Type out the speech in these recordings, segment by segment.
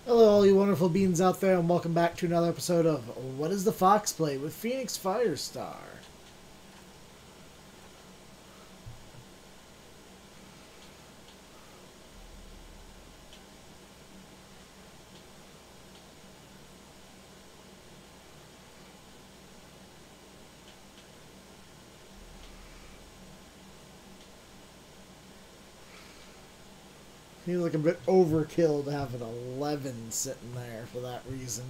Hello, all you wonderful beings out there, and welcome back to another episode of What Does the Fox Play with Phoenix Firestar. Seems like a bit overkill to have an 11 sitting there for that reason.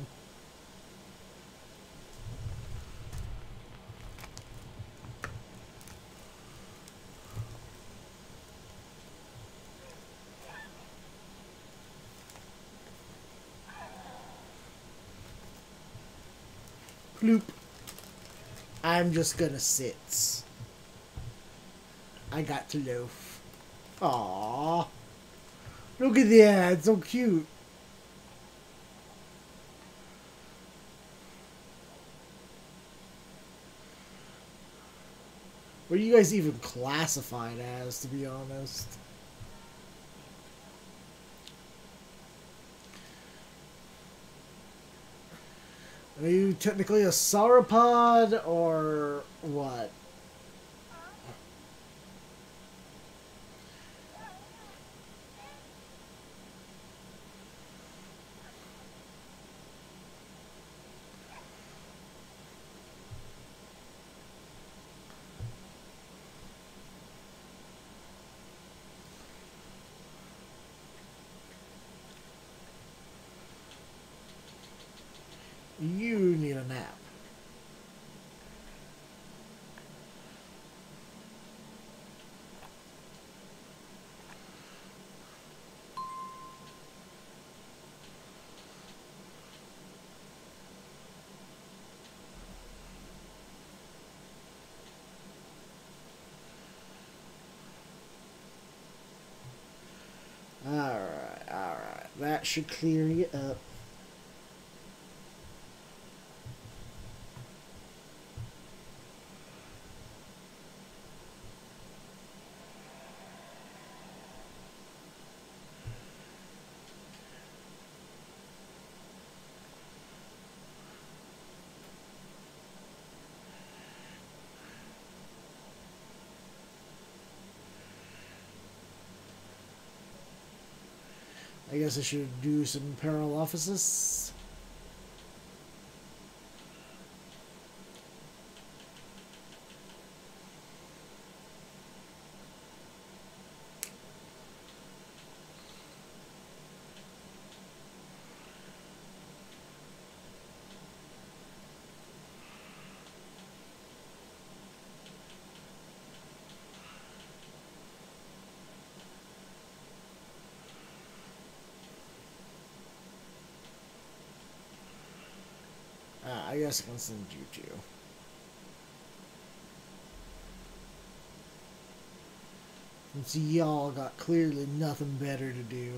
Ploop. I'm just gonna sit. I got to loaf. Aww. Look at that, it's so cute. What are you guys even classified as, to be honest? Are you technically a sauropod, or what? You need a nap. Alright, alright. That should clear you up. I guess I should do some Paralophysis. I guess I can send you two. Since y'all got clearly nothing better to do.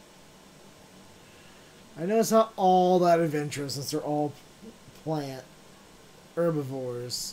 I know it's not all that adventurous since they're all plant herbivores.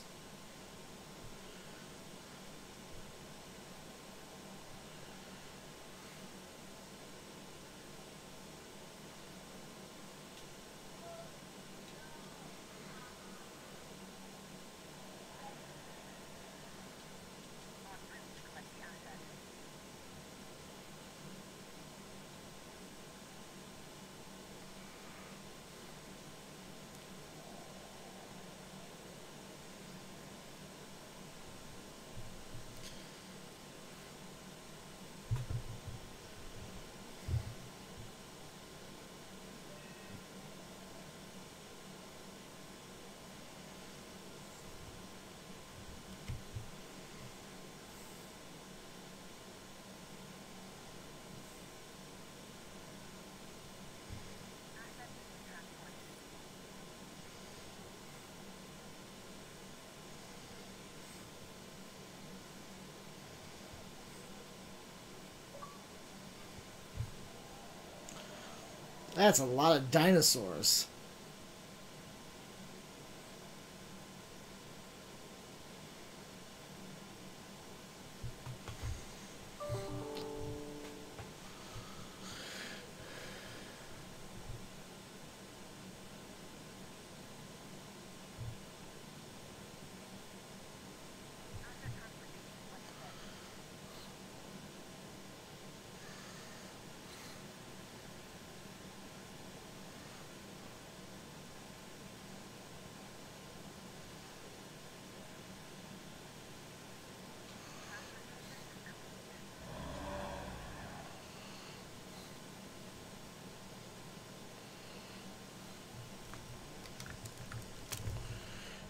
That's a lot of dinosaurs.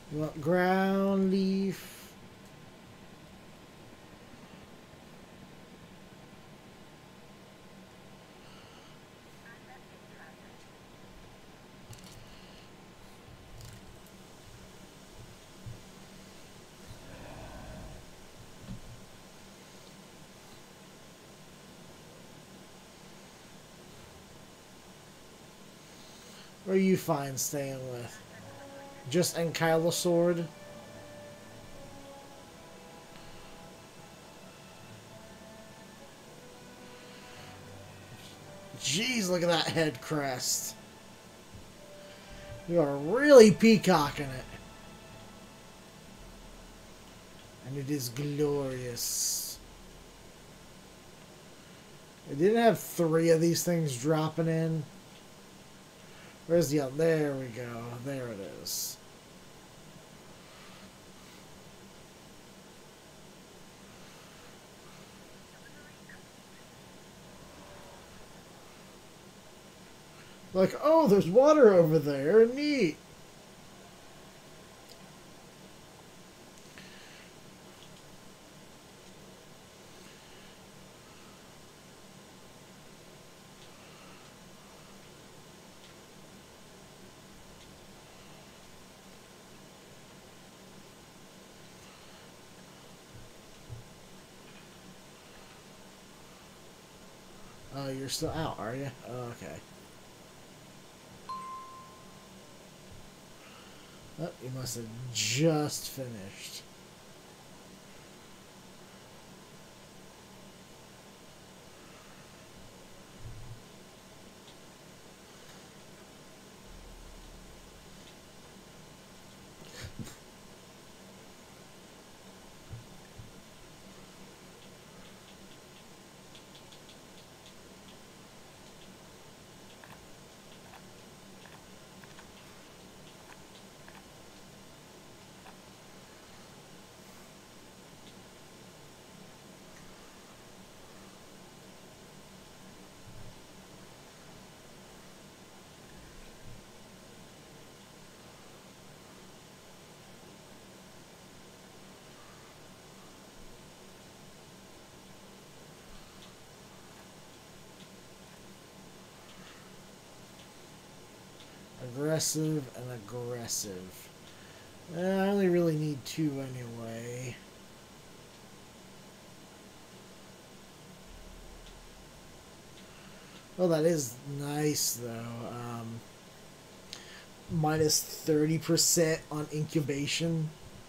You want ground leaf? Or are you fine staying with? Just Ankylosaur? Jeez, look at that head crest. You are really peacocking it. And it is glorious. I didn't have 3 of these things dropping in. Where's the other? There we go. There it is. Like, oh, there's water over there. Neat. Oh, you're still out, are you? Oh, okay. Oh, you must have just finished. Aggressive and aggressive. I only really need 2 anyway. Well, that is nice, though. Minus 30% on incubation.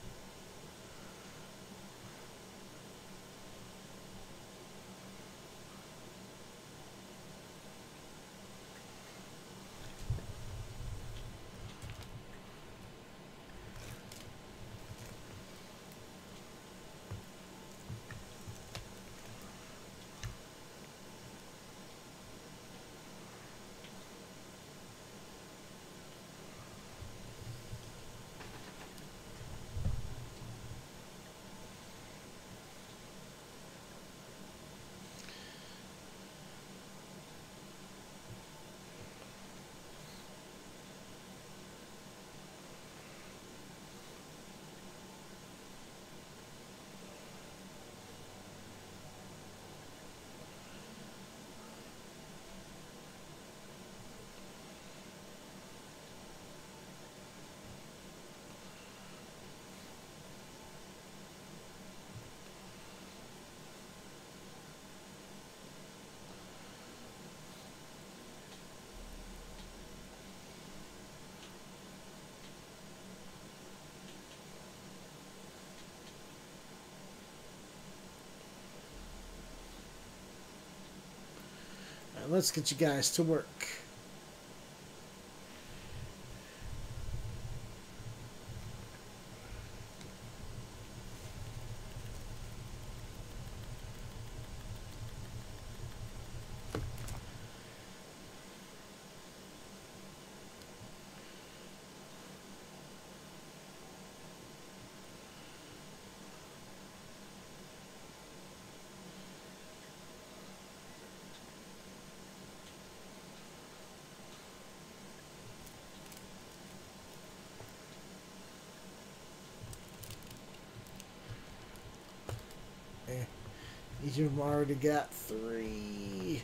Right, let's get you guys to work. You've already got 3.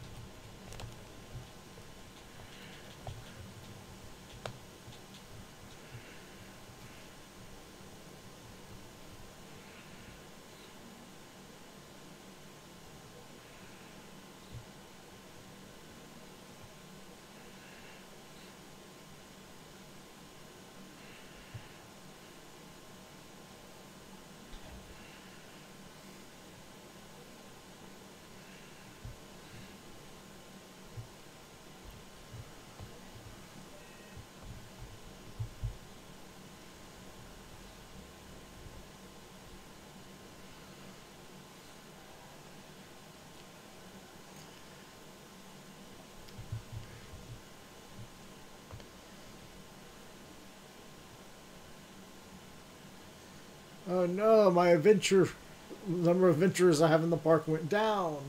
Oh no, my adventure, number of adventurers I have in the park went down.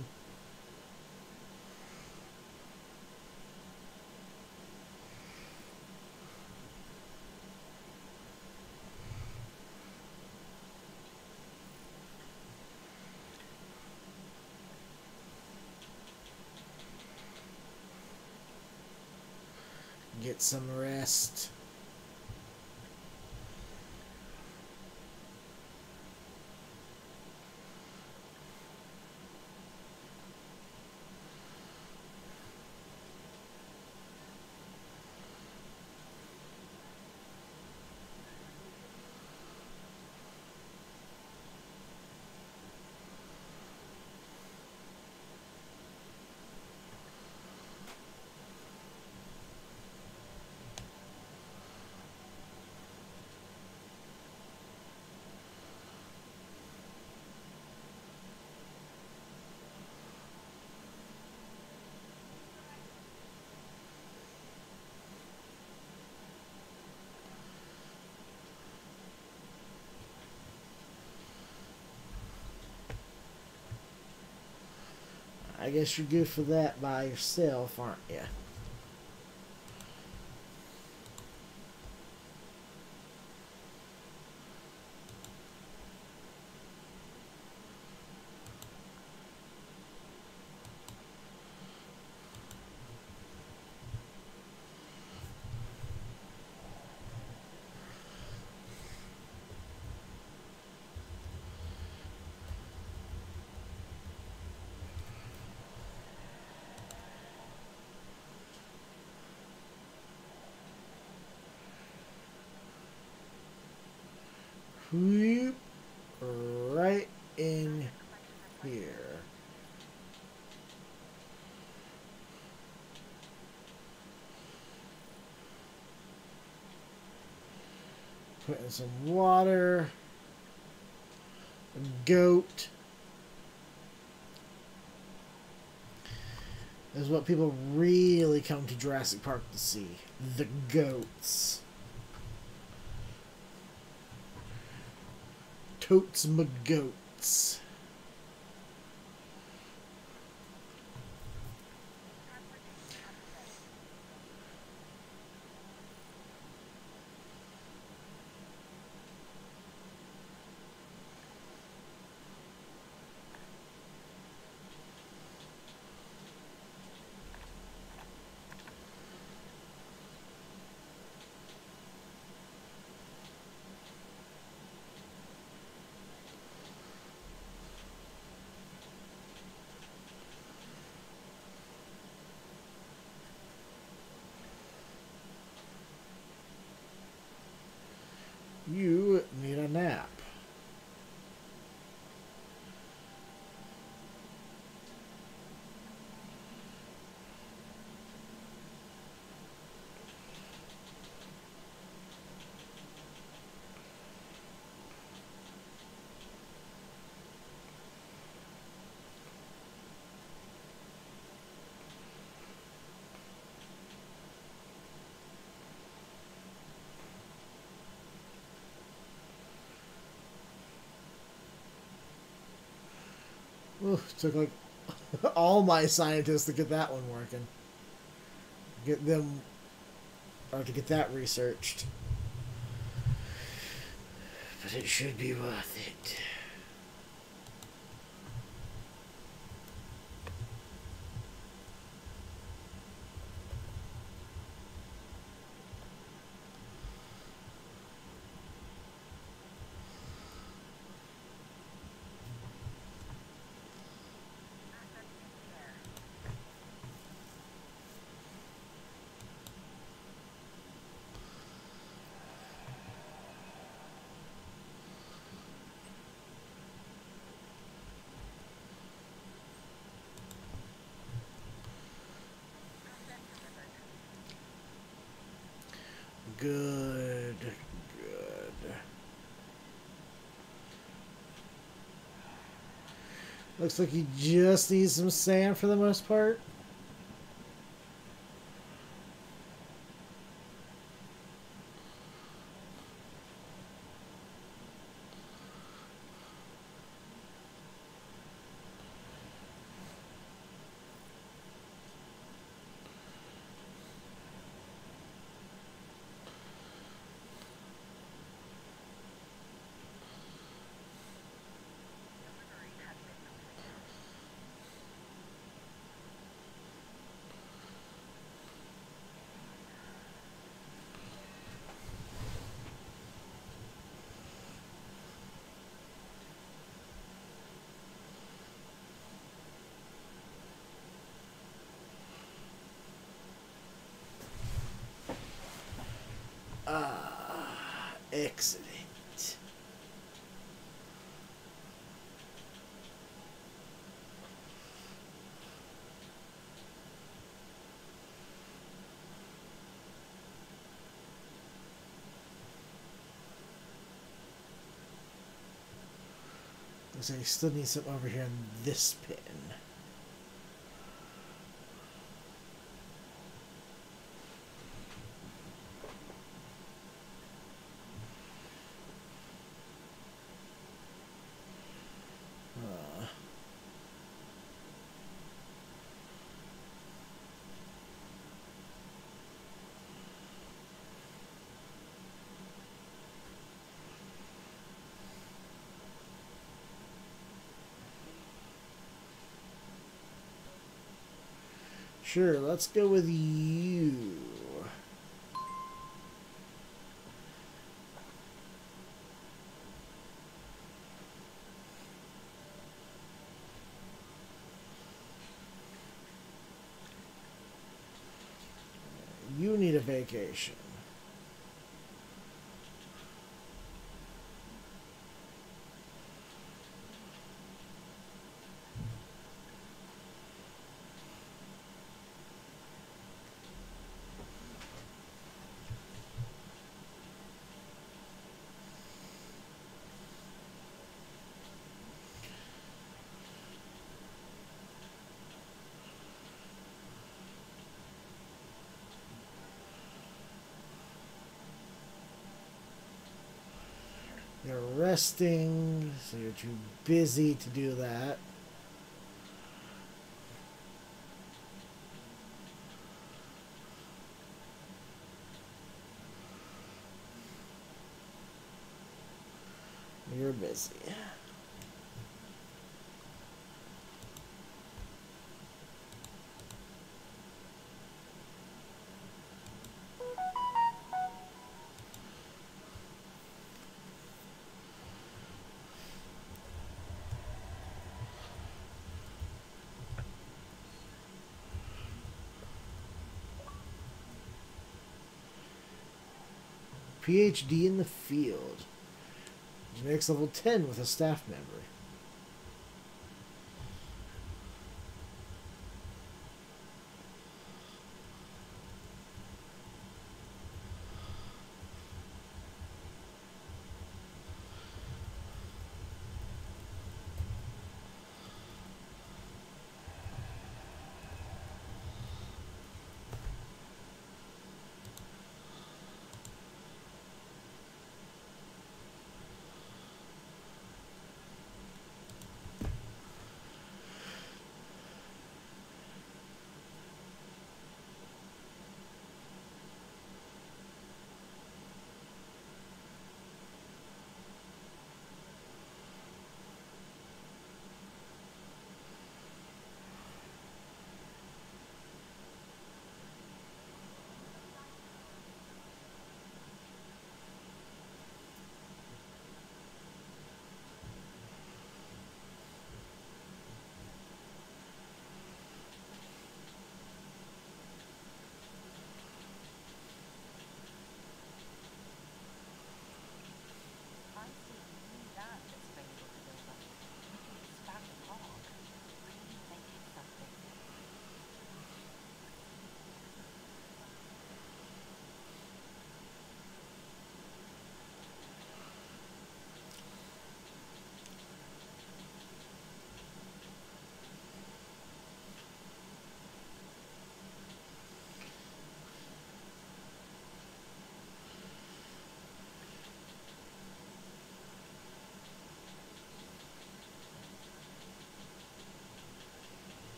Get some rest. I guess you're good for that by yourself, aren't you? Whoop, right in here. Put in some water. A goat. This is what people really come to Jurassic Park to see. The goats. Totes my goats. You need a nap. Oof, took like all my scientists to get that one working. Get them, or to get that researched. But it should be worth it. Good. Good. Looks like you just need some sand for the most part. Excellent. Looks like I still need some over here in this pin. Sure, let's go with you. You need a vacation. You're resting, so you're too busy to do that. You're busy. PhD in the field. Genetics level 10 with a staff member.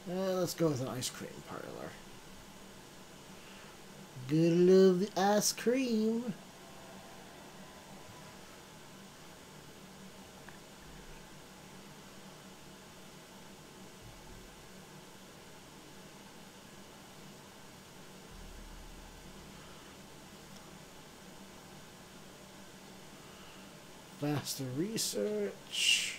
Let's go with an ice cream parlor. Gotta love the ice cream. Faster research.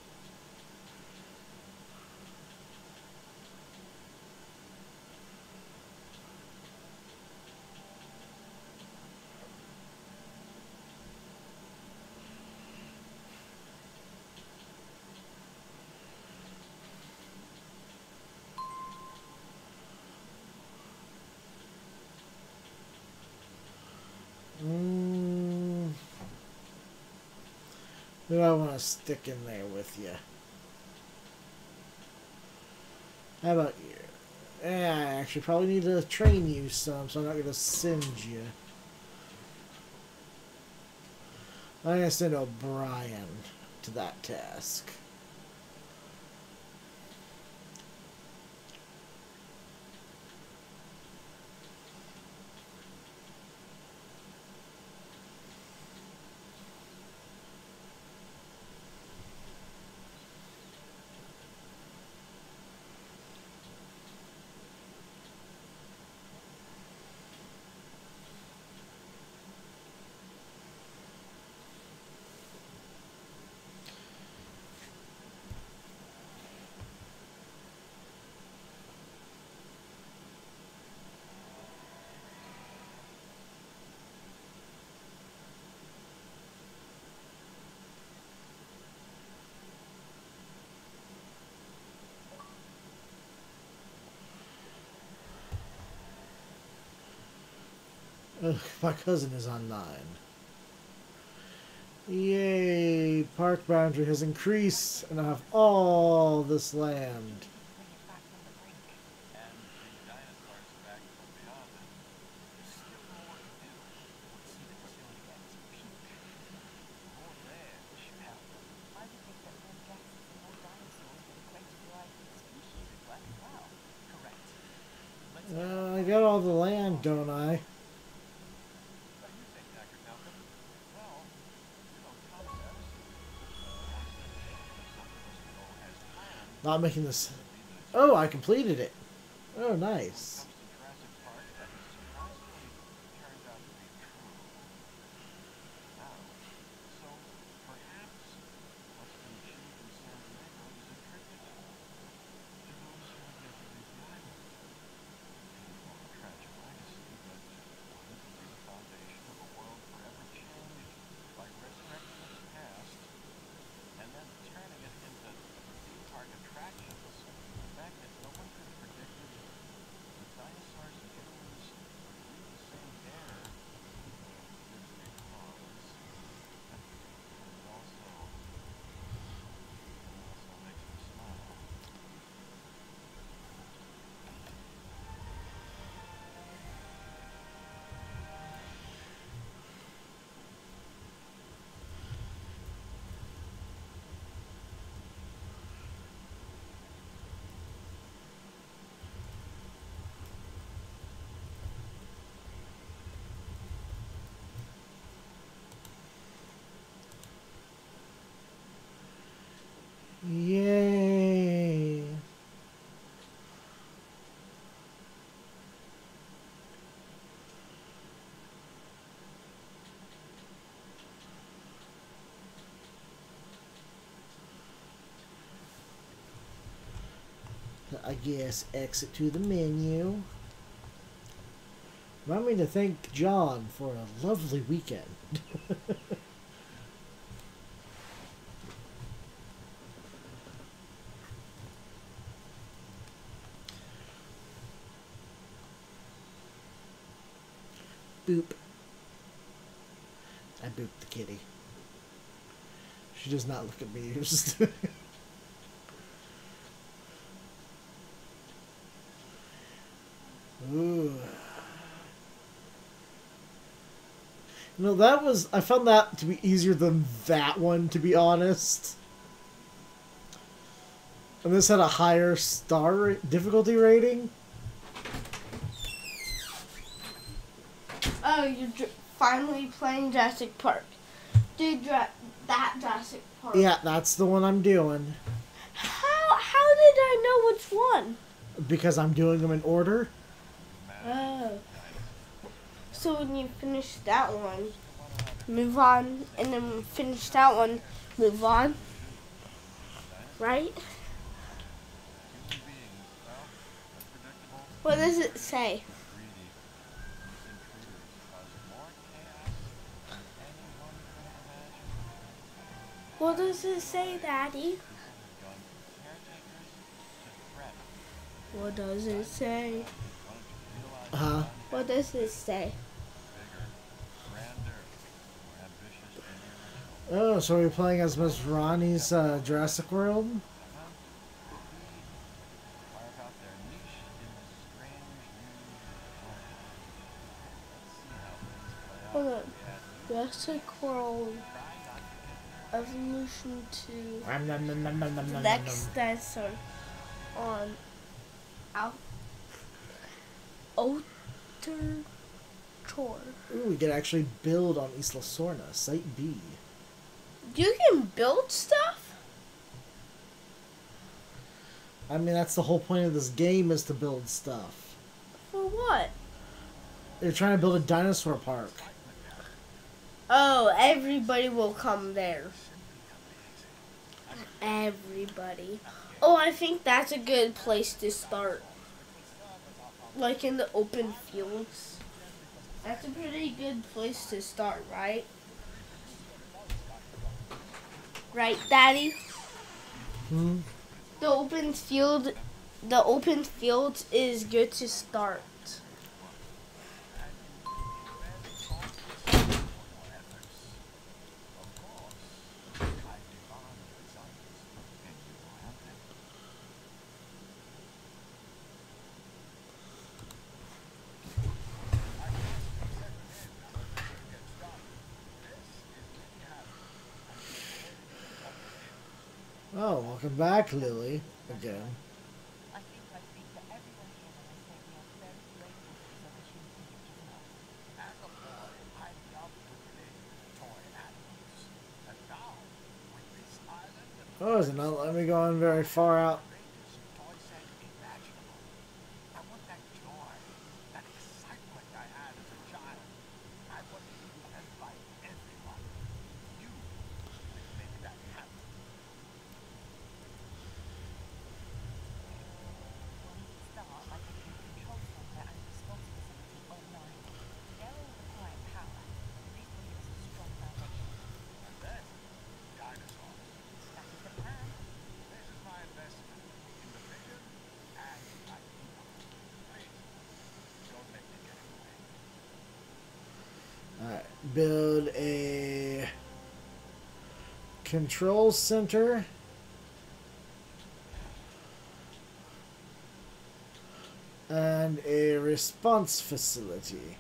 Who do I want to stick in there with you? How about you? Yeah, I actually probably need to train you some, so I'm not going to send you. I'm going to send O'Brien to that task. Ugh, my cousin is on 9. Yay! Park boundary has increased, and I have all this land. I got all the land, don't I? Not making this. Oh, I completed it. Oh, nice. Yay! I guess exit to the menu. Remind me to thank John for a lovely weekend. Boop. I booped the kitty. She does not look amused. Ooh. No, that was... I found that to be easier than that one, to be honest. And this had a higher difficulty rating. Oh, you're finally playing Jurassic Park. Do that Jurassic Park. Yeah, that's the one I'm doing. How did I know which one? Because I'm doing them in order. Oh. So when you finish that one, move on, and then finish that one, move on. Right? What does it say? What does it say, Daddy? What does it say? Huh? What does it say? Oh, so we're playing as Miss Ronnie's Jurassic World? Hold on. Jurassic World Evolution to the next dinosaur on Outer Shore. Ooh, we could actually build on Isla Sorna, Site B. You can build stuff? I mean, that's the whole point of this game, is to build stuff. For what? They're trying to build a dinosaur park. Oh, everybody will come there. Everybody. Oh, I think that's a good place to start. Like in the open fields. That's a pretty good place to start, right? Right, Daddy? Hmm? The open field is good to start. Oh, welcome back, Lily. Again. Oh, is it not letting me go in very far out? Alright, build a control center. And a response facility.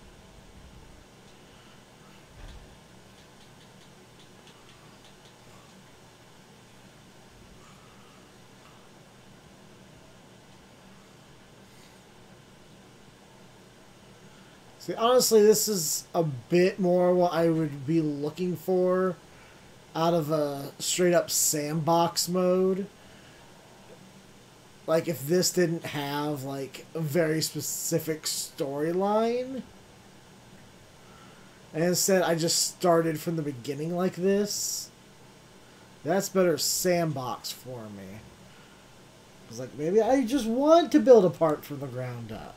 See, honestly, this is a bit more what I would be looking for out of a straight-up sandbox mode. Like, if this didn't have, like, a very specific storyline, and instead I just started from the beginning like this, that's better sandbox for me. It's like, maybe I just want to build a park from the ground up.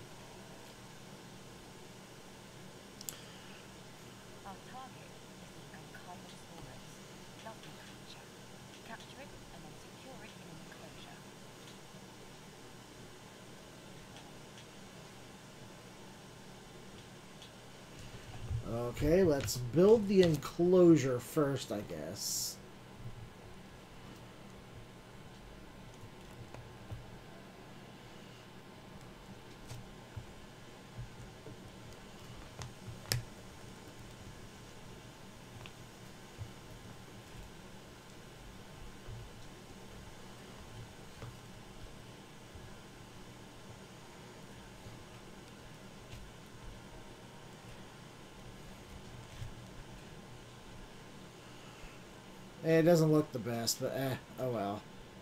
Okay, let's build the enclosure first, I guess. It doesn't look the best, but oh well.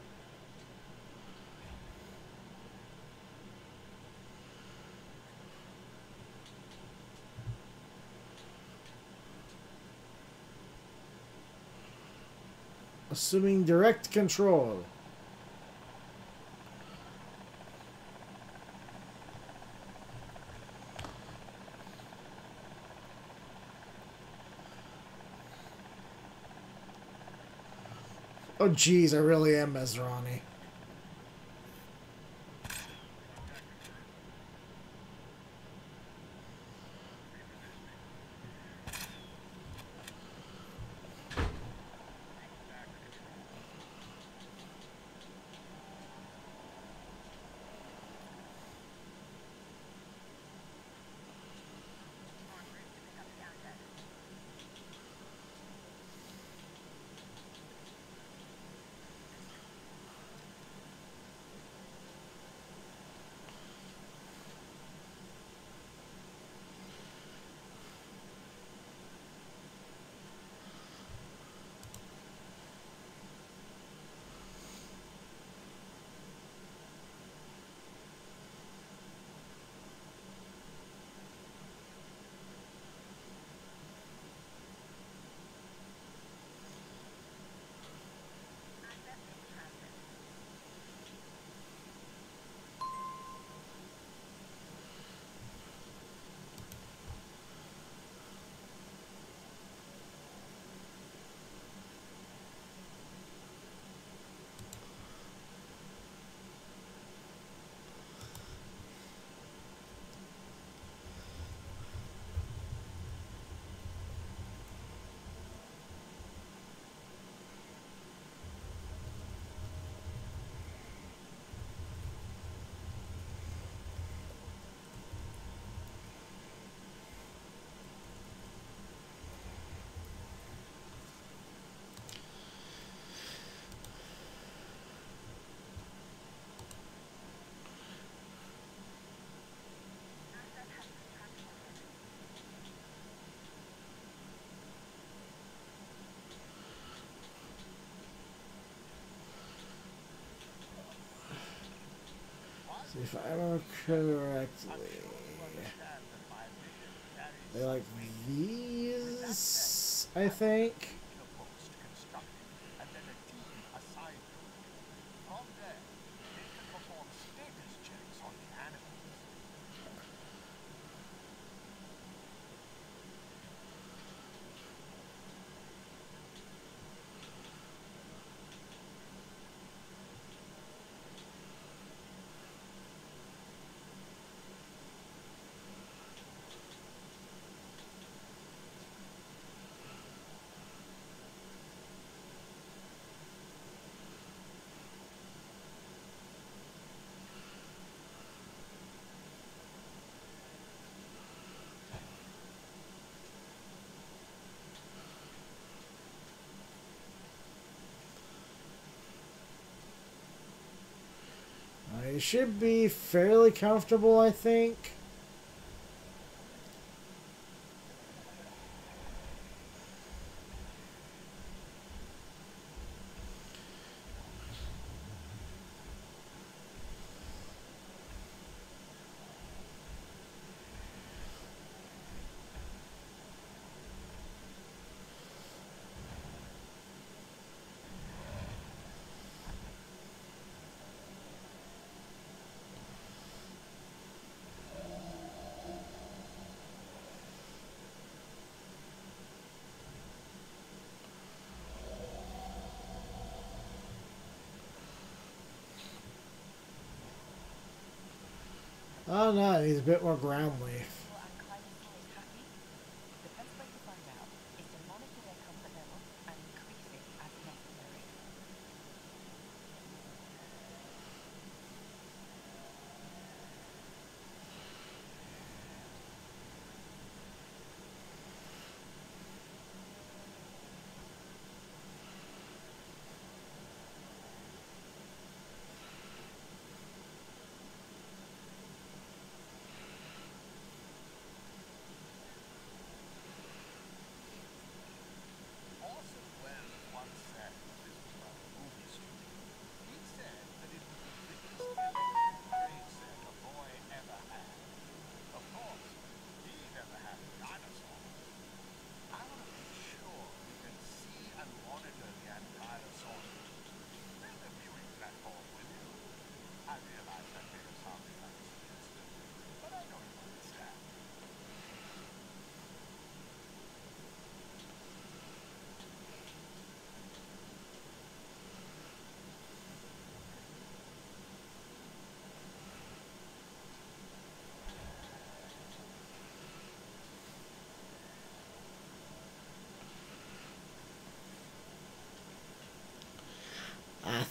Assuming direct control. Oh geez, I really am Mesrani. If I remember correctly, they like these, I think. I should be fairly comfortable, I think. Oh no, he's a bit more ground leaf.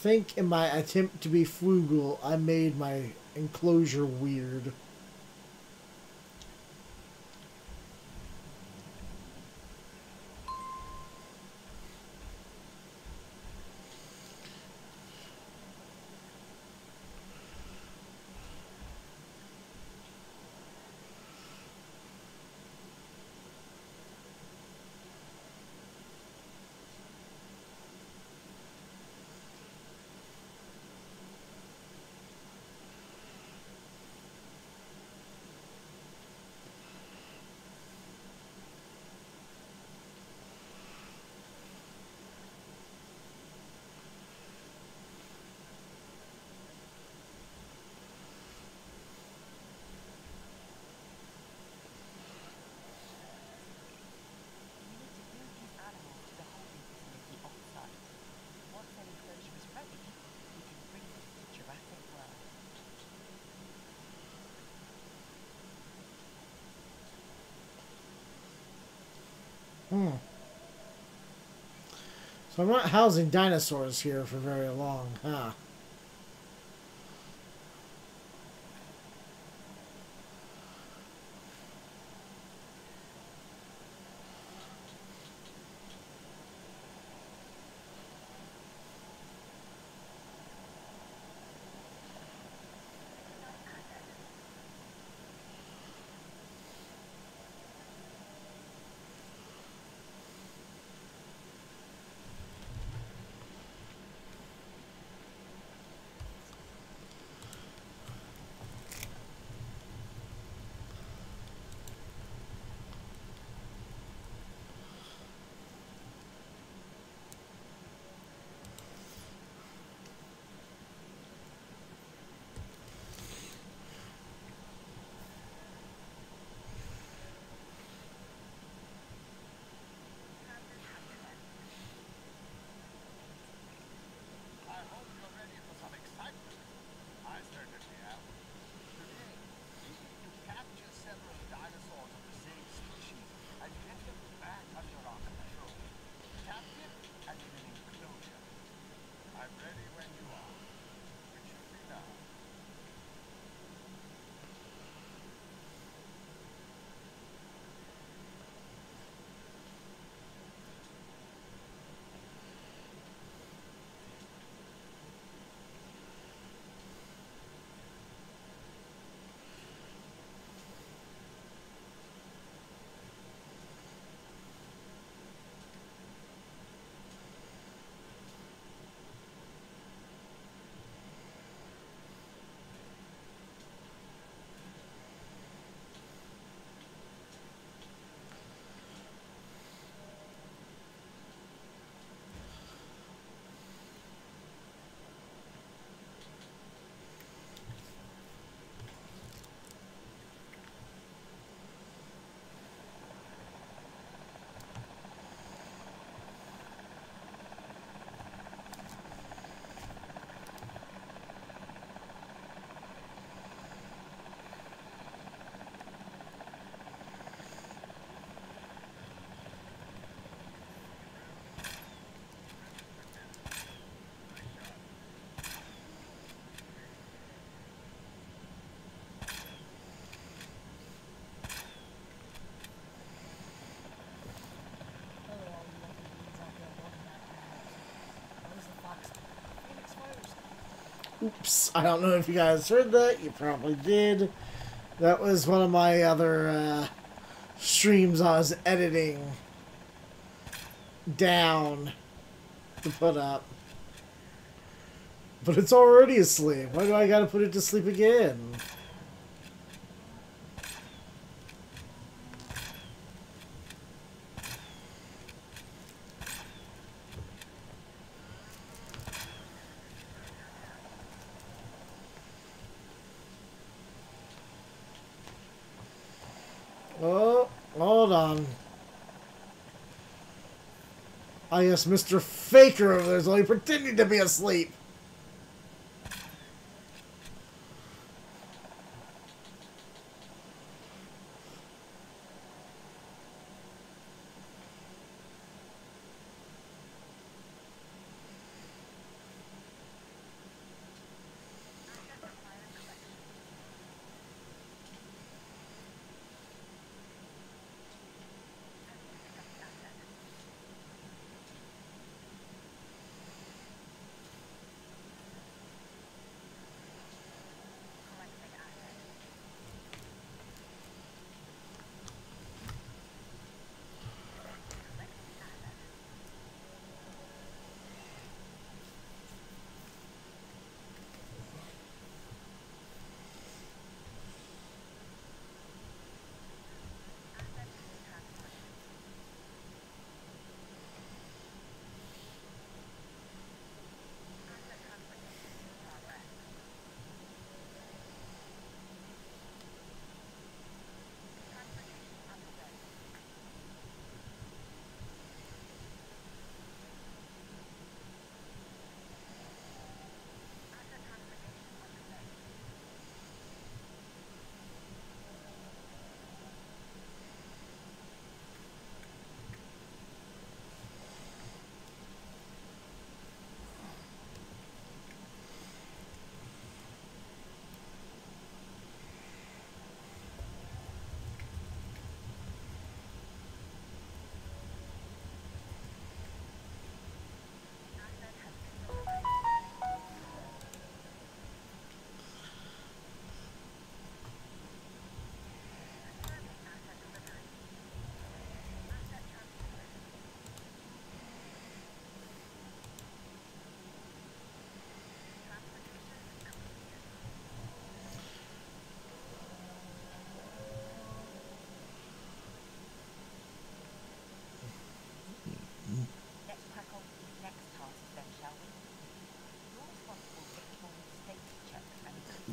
think in my attempt to be frugal, I made my enclosure weird. So I'm not housing dinosaurs here for very long, huh? Oops, I don't know if you guys heard that. You probably did. That was one of my other streams I was editing down to put up. But it's already asleep. Why do I gotta put it to sleep again? Oh, hold on. I guess Mr. Faker over there's only pretending to be asleep.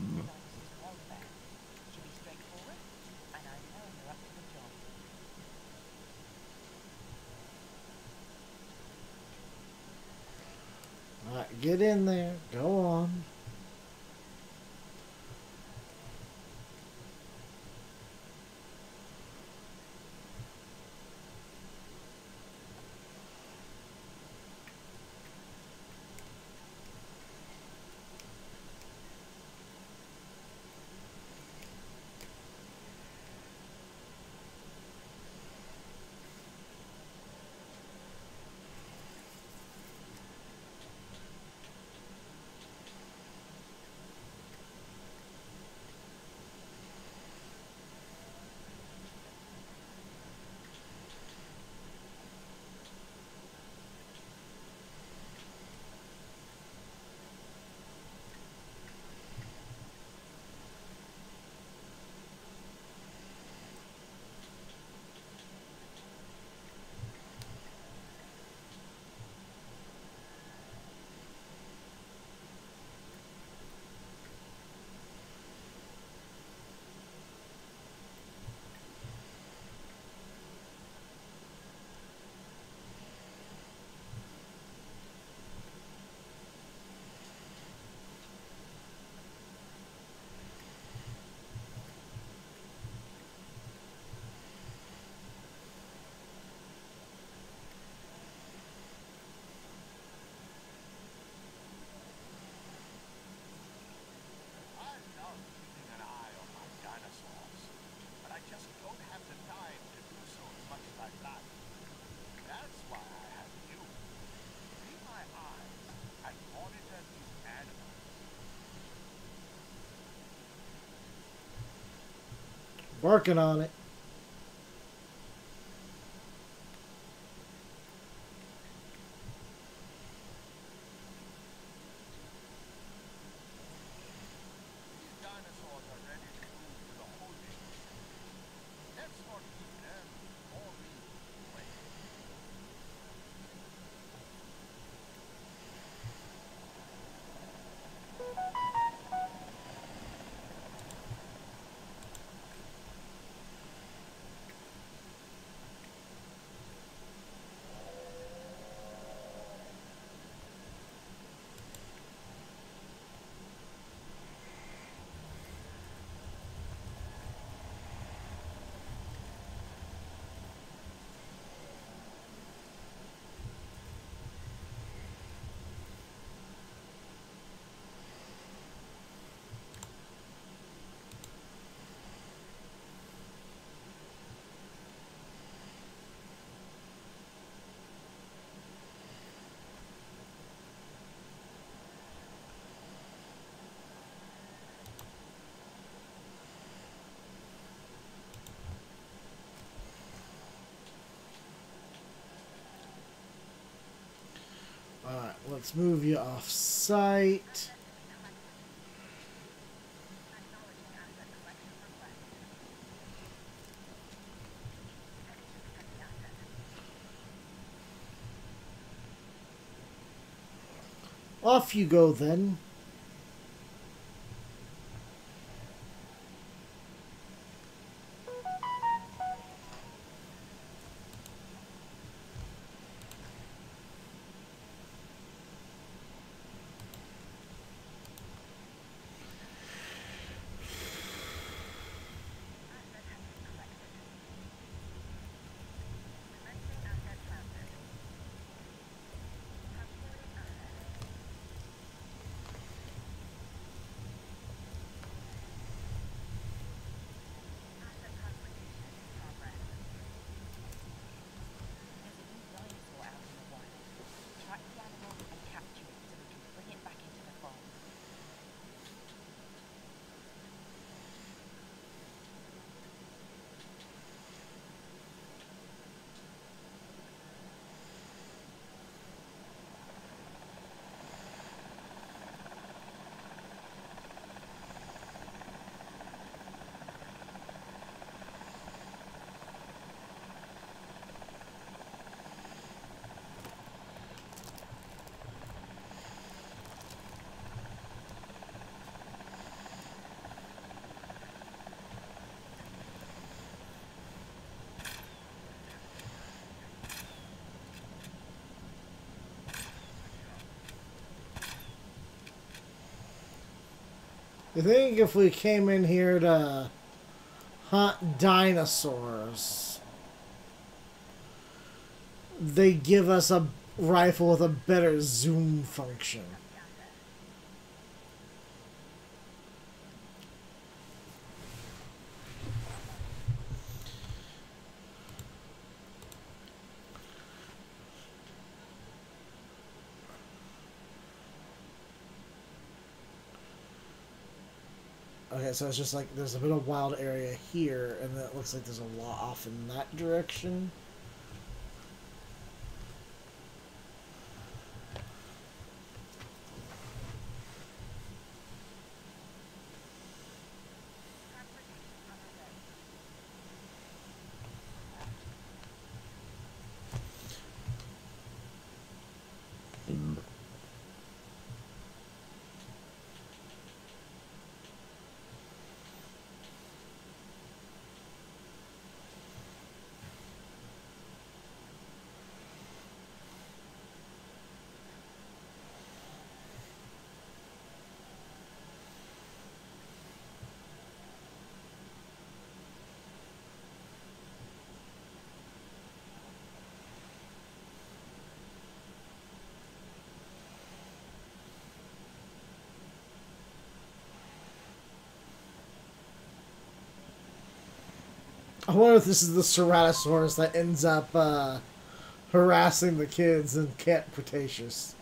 Alright, get in there. Go on. Working on it. Alright, let's move you off site. Off you go then. I think if we came in here to hunt dinosaurs, they give us a rifle with a better zoom function. Okay, so it's just like there's a bit of wild area here, and then it looks like there's a lot off in that direction. I wonder if this is the Ceratosaurus that ends up harassing the kids in Camp Cretaceous.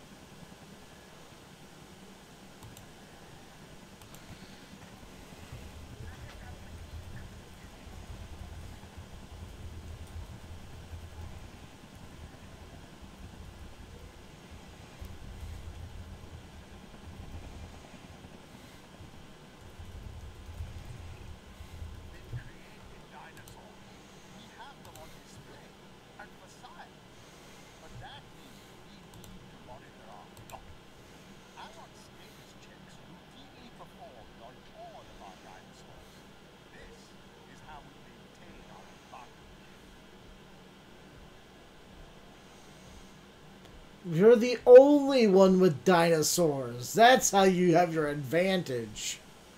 You're the only one with dinosaurs. That's how you have your advantage.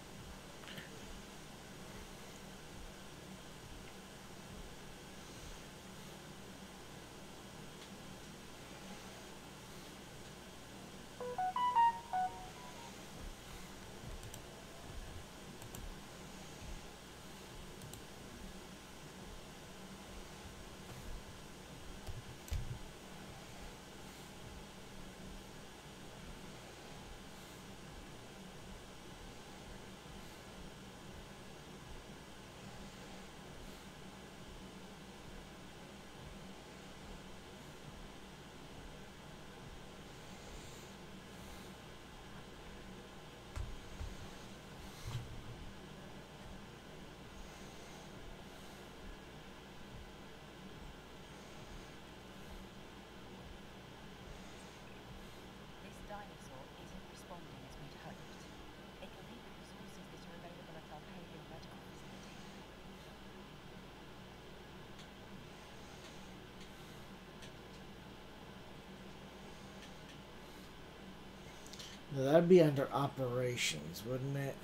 Now, that'd be under operations, wouldn't it?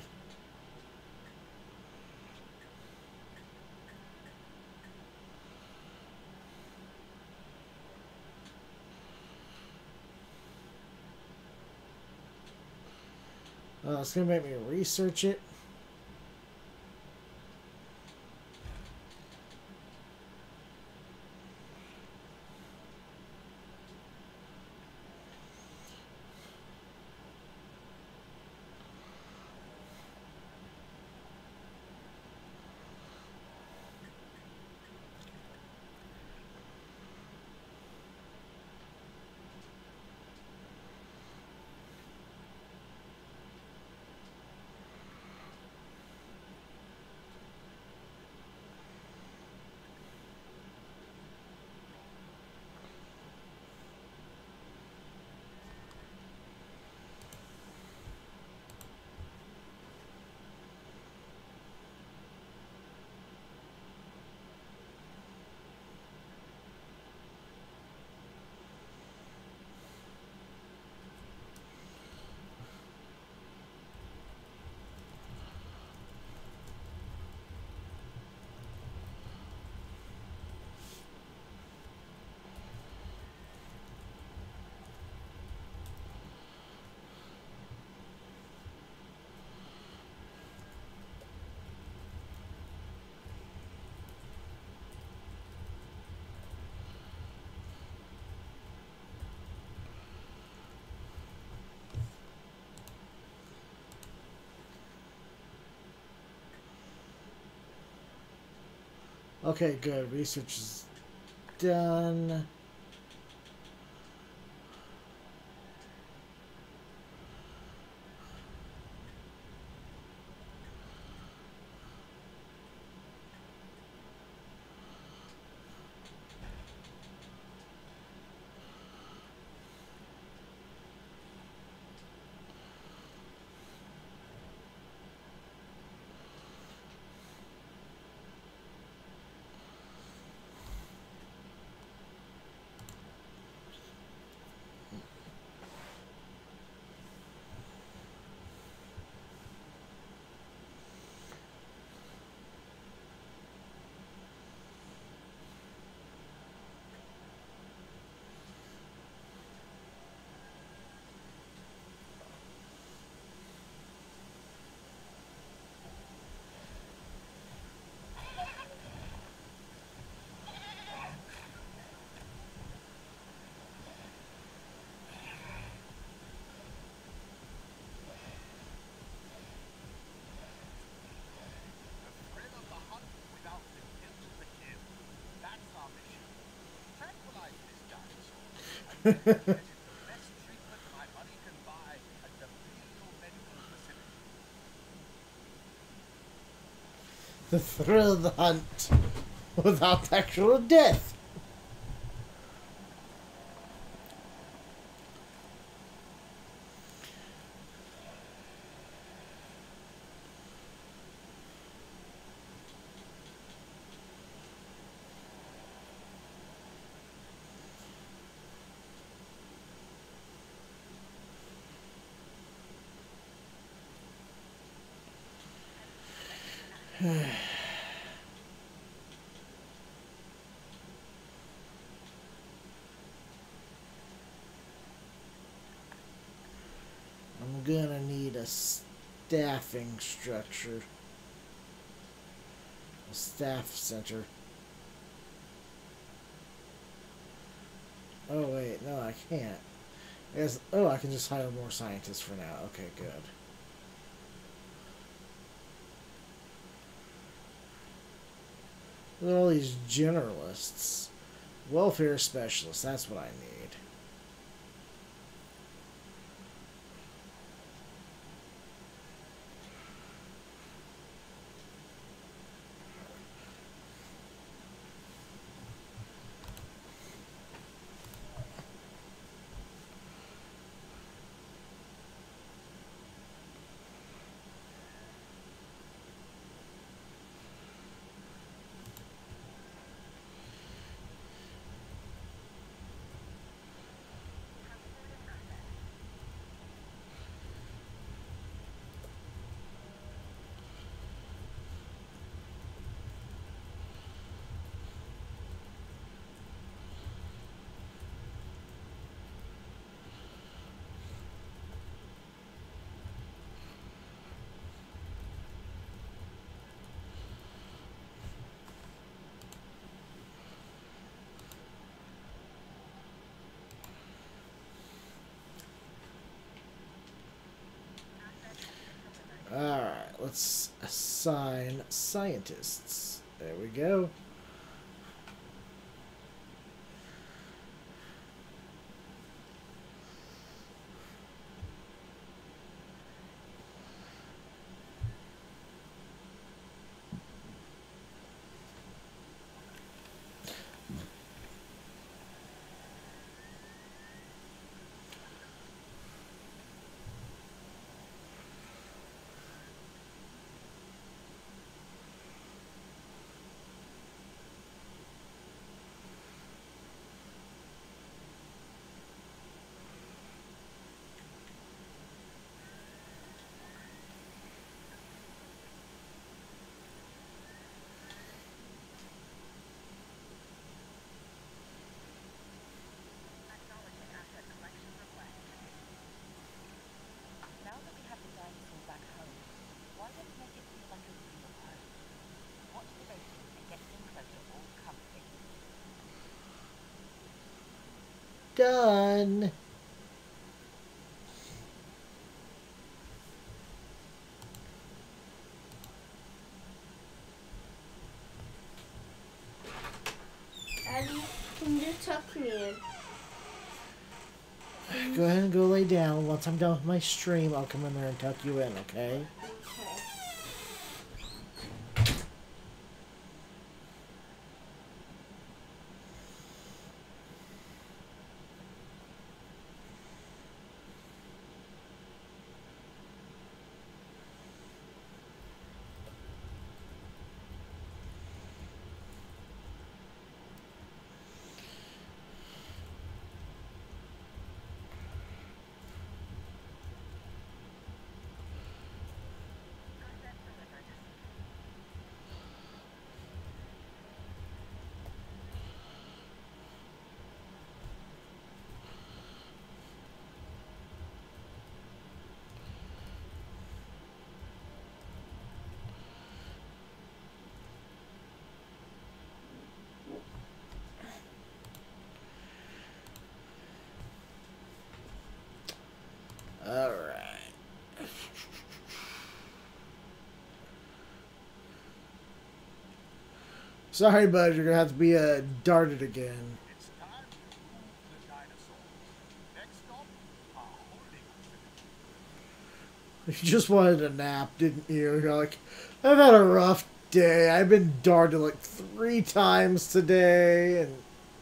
It's gonna make me research it. Okay, good. Research is done. The thrill of the hunt without actual death. I'm gonna need a staffing structure. A staff center. Oh wait, no I can't. Oh, I can just hire more scientists for now. Okay, good. Look at all these generalists. Welfare specialists, that's what I need. Alright, let's assign scientists. There we go. Done. Can you tuck me in? Go ahead and go lay down. Once I'm done with my stream, I'll come in there and tuck you in, okay? Okay. Alright. Sorry, bud, you're gonna have to be darted again. It's time to move the dinosaurs. Next stop, a holding You just wanted a nap, didn't you? You're like, I've had a rough day. I've been darted like 3 times today, and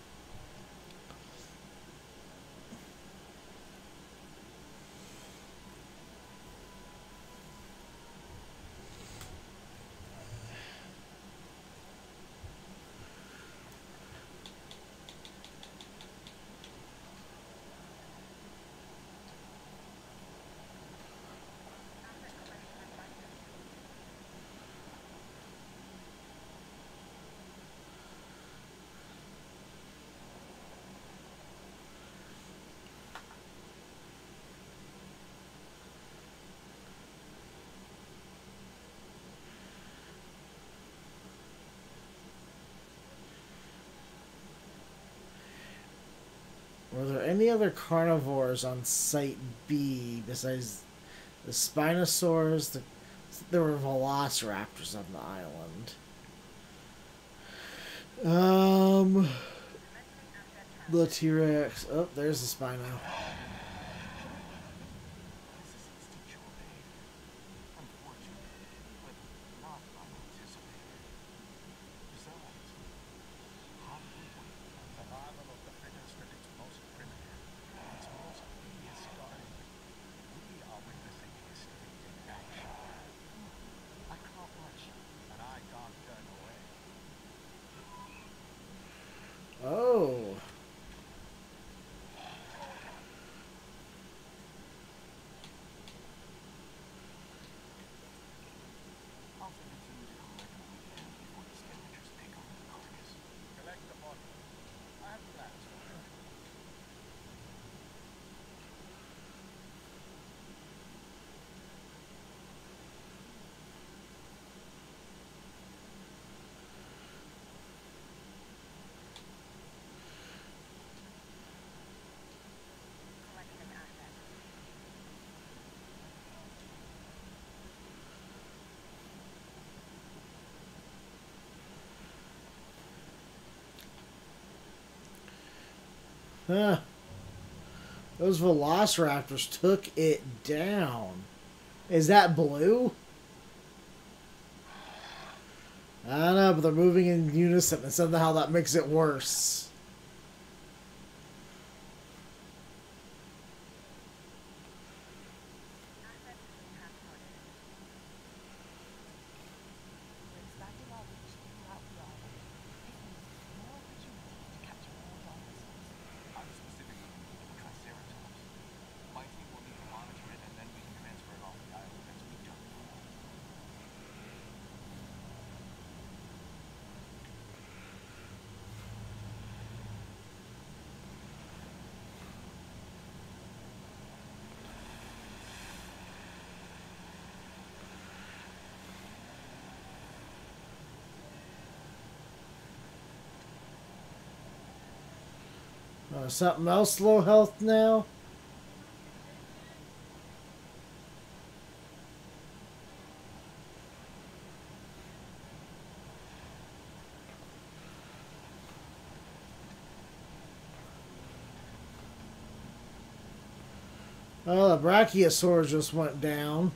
were there any other carnivores on Site B besides the Spinosaurs? There were velociraptors on the island. The T-Rex. Oh, there's the Spino. survival of the fittest at its most primitive, its most prehistoric. We are witnessing history in action. I can't watch, and I can't turn away. Oh. I'll continue to collect what we can before the scavengers take over the carcass. Collect the body. I have plans for it. Huh. Those velociraptors took it down. Is that blue? I don't know, but they're moving in unison, and somehow that makes it worse. I'm specifically looking for Triceratops. My team will need to monitor it, and then we can transfer it off the island as we've done before. Something else low health now? Oh, the Brachiosaur just went down.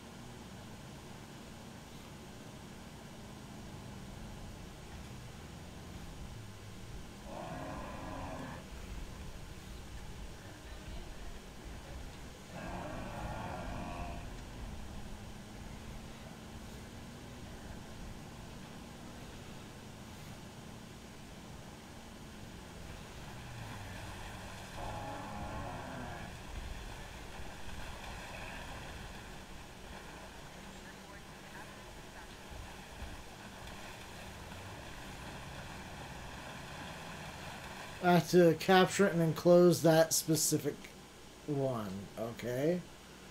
I have to capture it and enclose that specific one. Okay.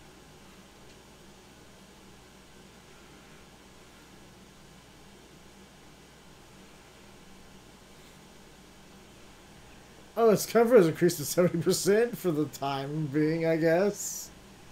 Oh, its cover has increased to 70% for the time being, I guess.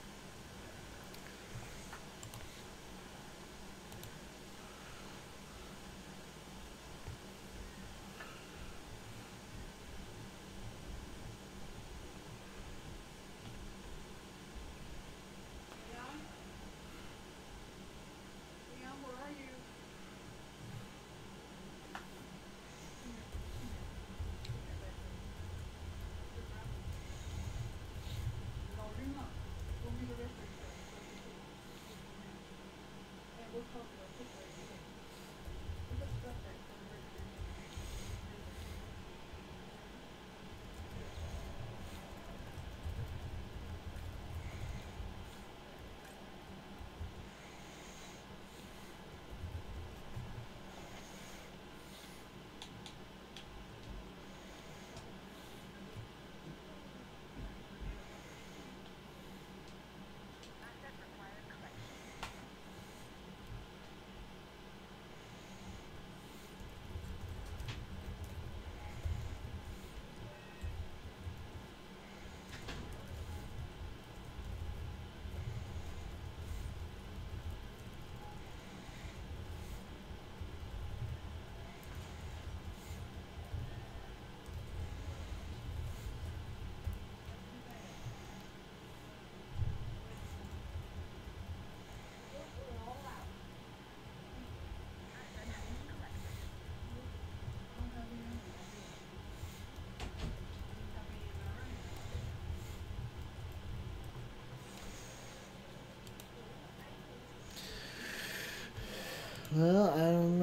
Well, I'm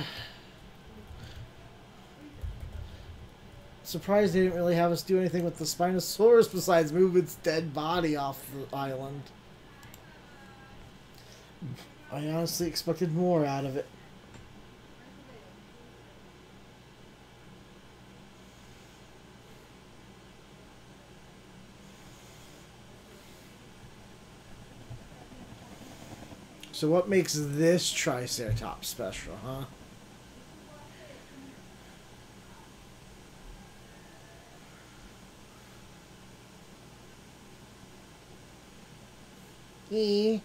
surprised they didn't really have us do anything with the Spinosaurus besides move its dead body off the island. I honestly expected more out of it. So what makes this Triceratops special, huh? E.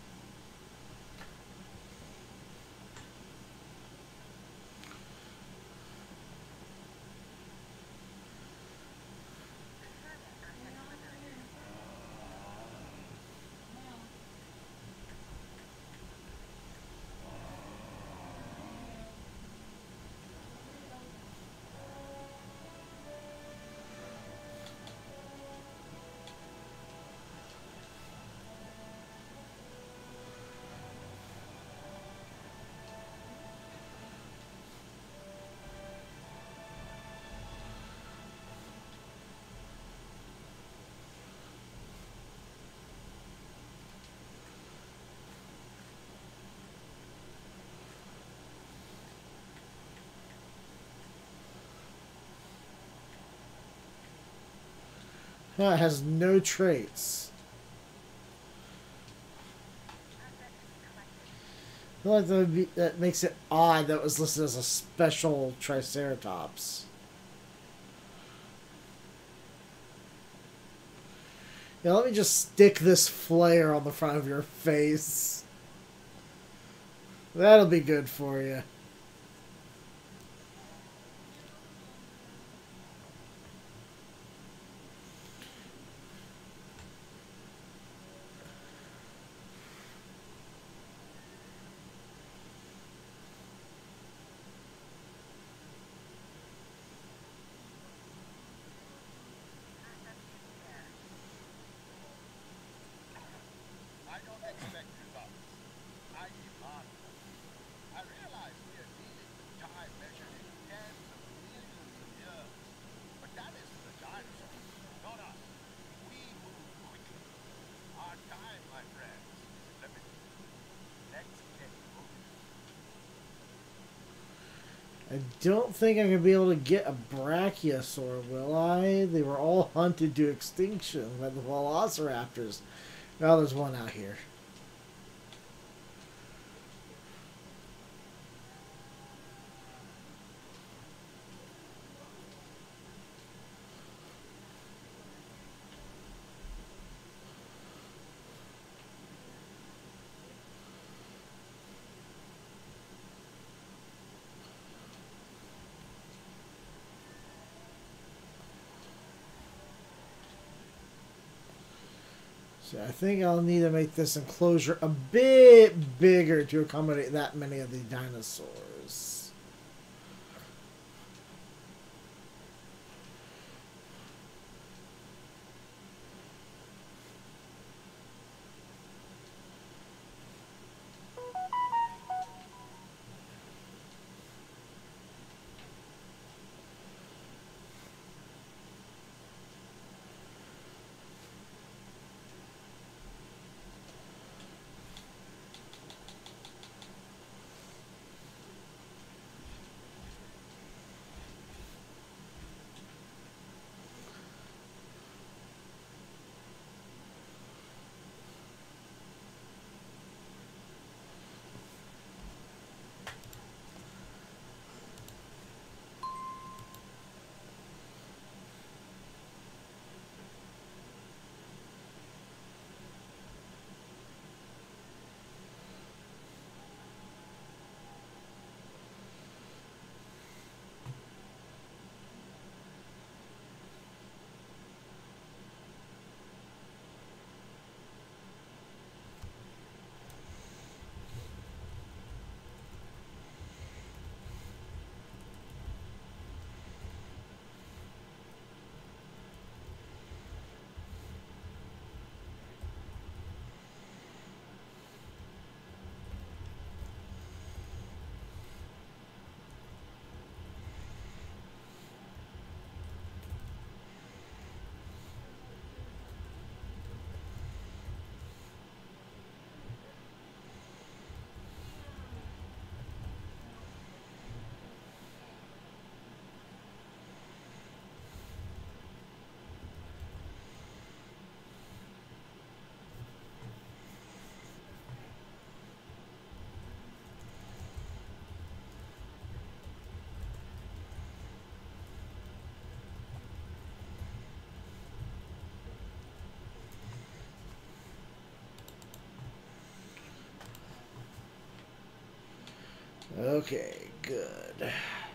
It has no traits. I feel like that makes it odd that it was listed as a special Triceratops. Yeah, let me just stick this flare on the front of your face. That'll be good for you. I don't think I'm going to be able to get a Brachiosaur, will I? They were all hunted to extinction by the Velociraptors. Now there's one out here. So I think I'll need to make this enclosure a bit bigger to accommodate that many of the dinosaurs. Okay, good.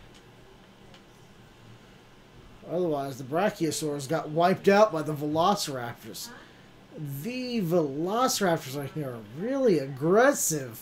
Otherwise, the Brachiosaurs got wiped out by the Velociraptors. The Velociraptors are here are really aggressive.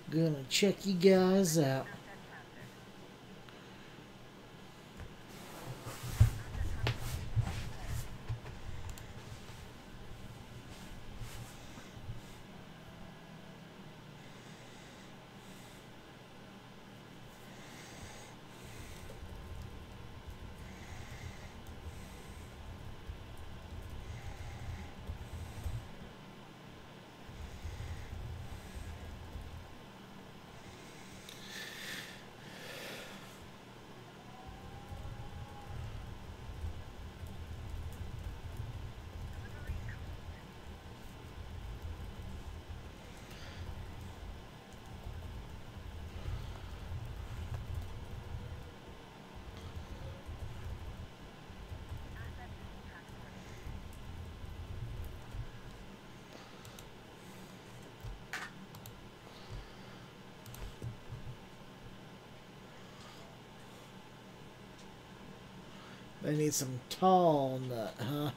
Gonna check you guys out. They need some tall nut, huh?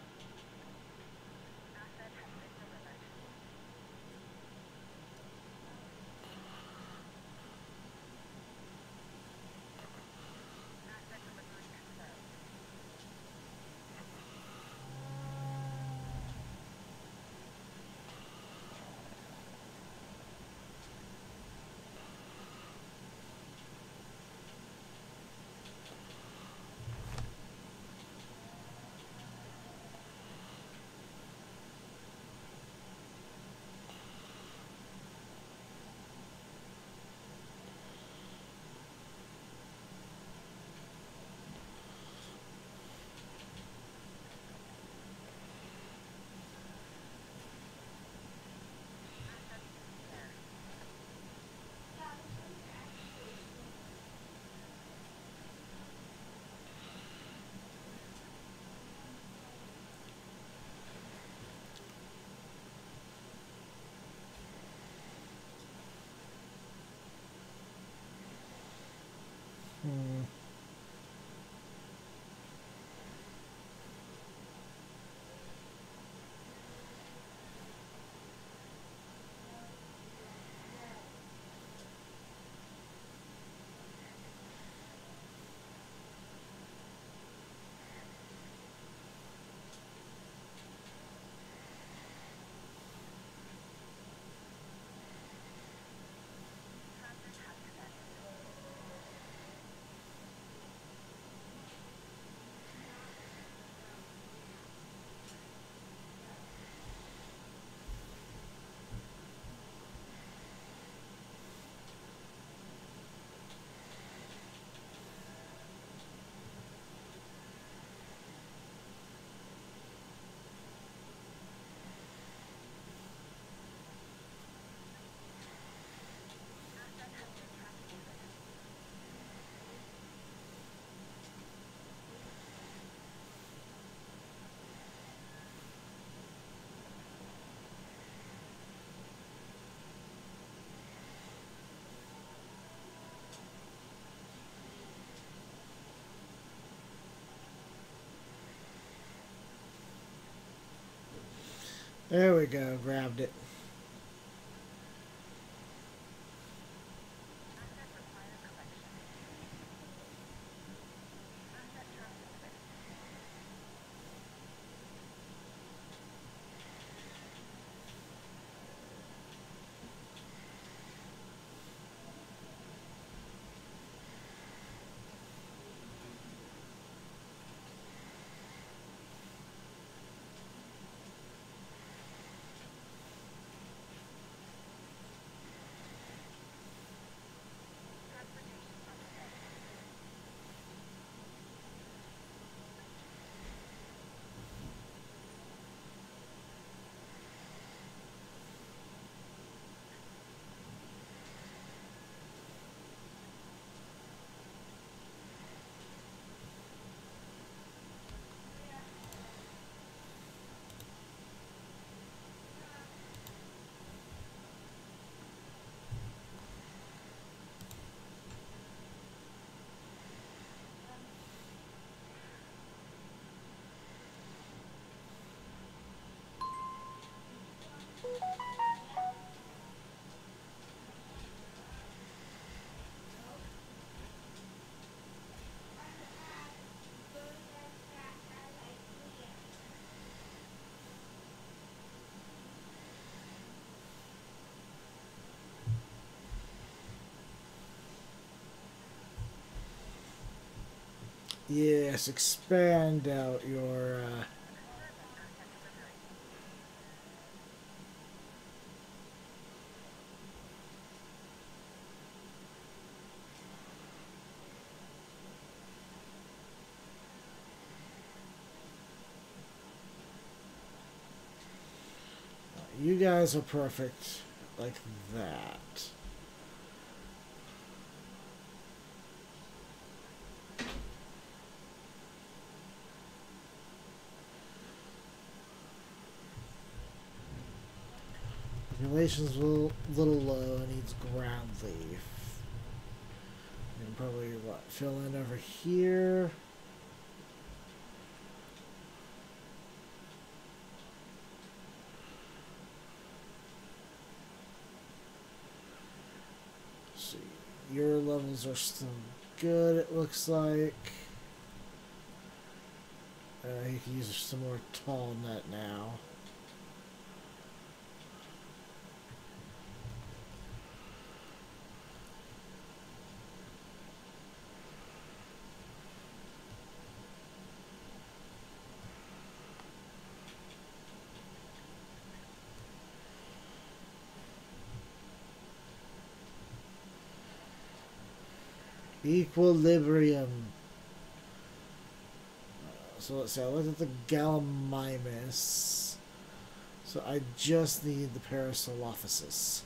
Hmm. There we go, grabbed it. Yes, expand out your. You guys are perfect like that. Population's a little low and needs ground leaf. And probably what? Fill in over here. See, your levels are still good, it looks like. You can use some more tall net now. Equilibrium. So let's see, I looked at the Gallimimus. So I just need the Parasolophysis.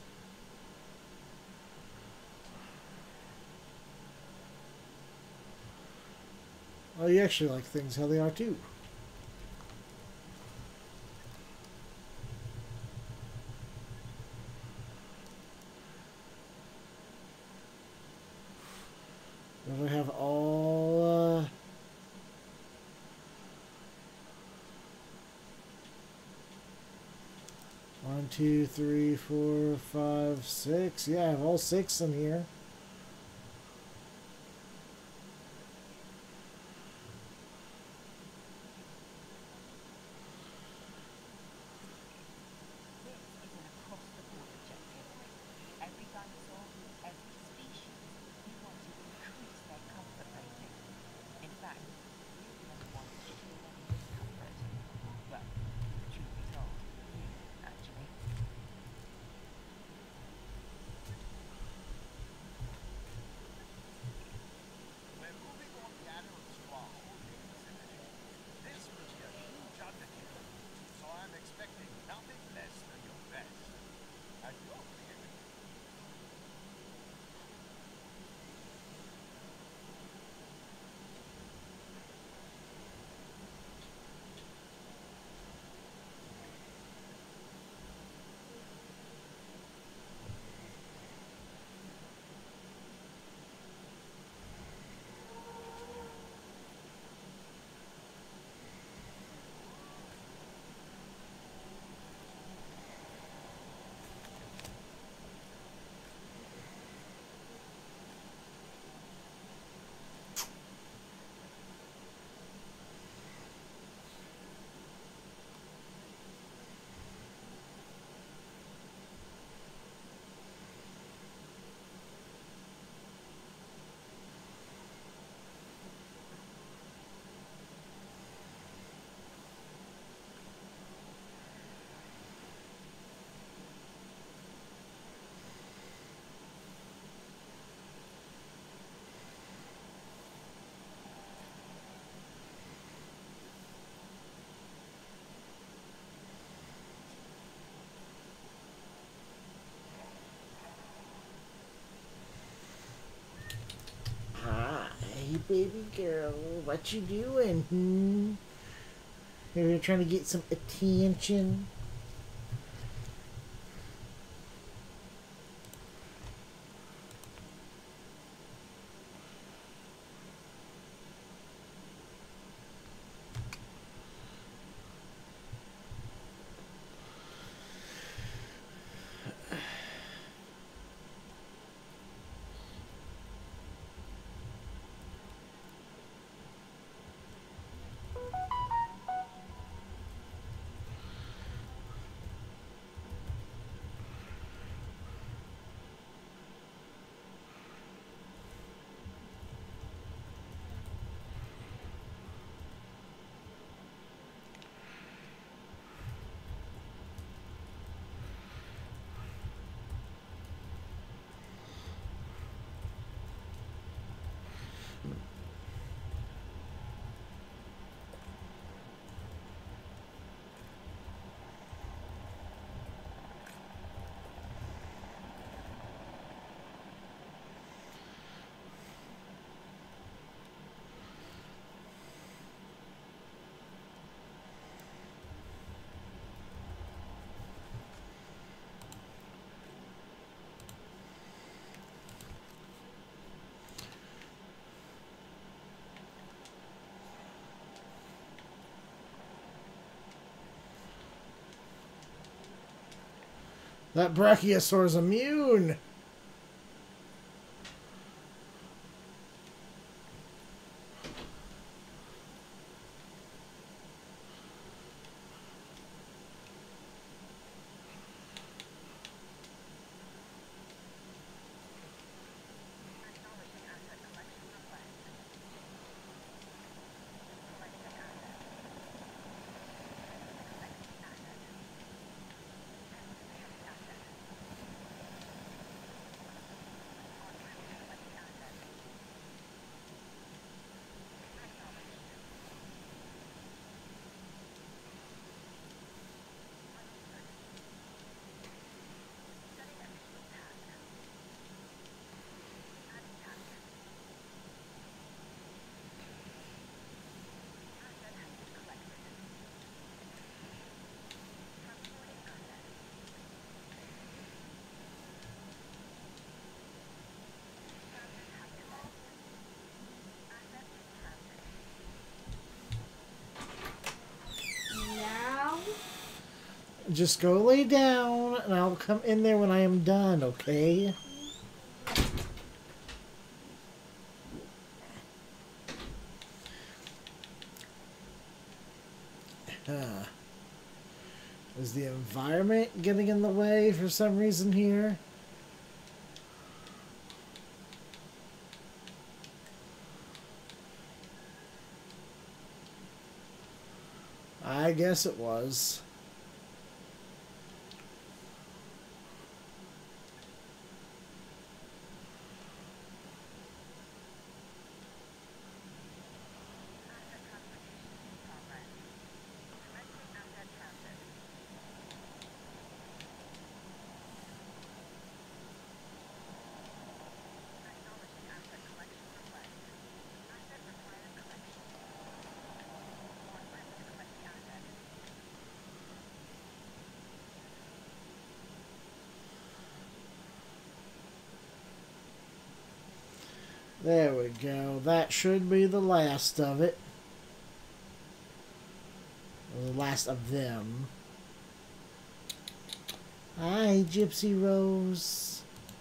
Oh, you actually like things how they are too. If I have all, 1, 2, 3, 4, 5, 6. Yeah, I have all 6 in here. We're moving on the atoms to our holding facility. This will be a huge undertaking, so I'm expecting nothing less than your best. And you're clearing. Hi, baby girl. What you doing? Hmm? You're trying to get some attention? That Brachiosaur is immune. Now, Just go lay down, and I'll come in there when I am done, okay? Is the environment getting in the way for some reason here? I guess it was. There we go. That should be the last of it. Or the last of them. Hi, Gypsy Rose.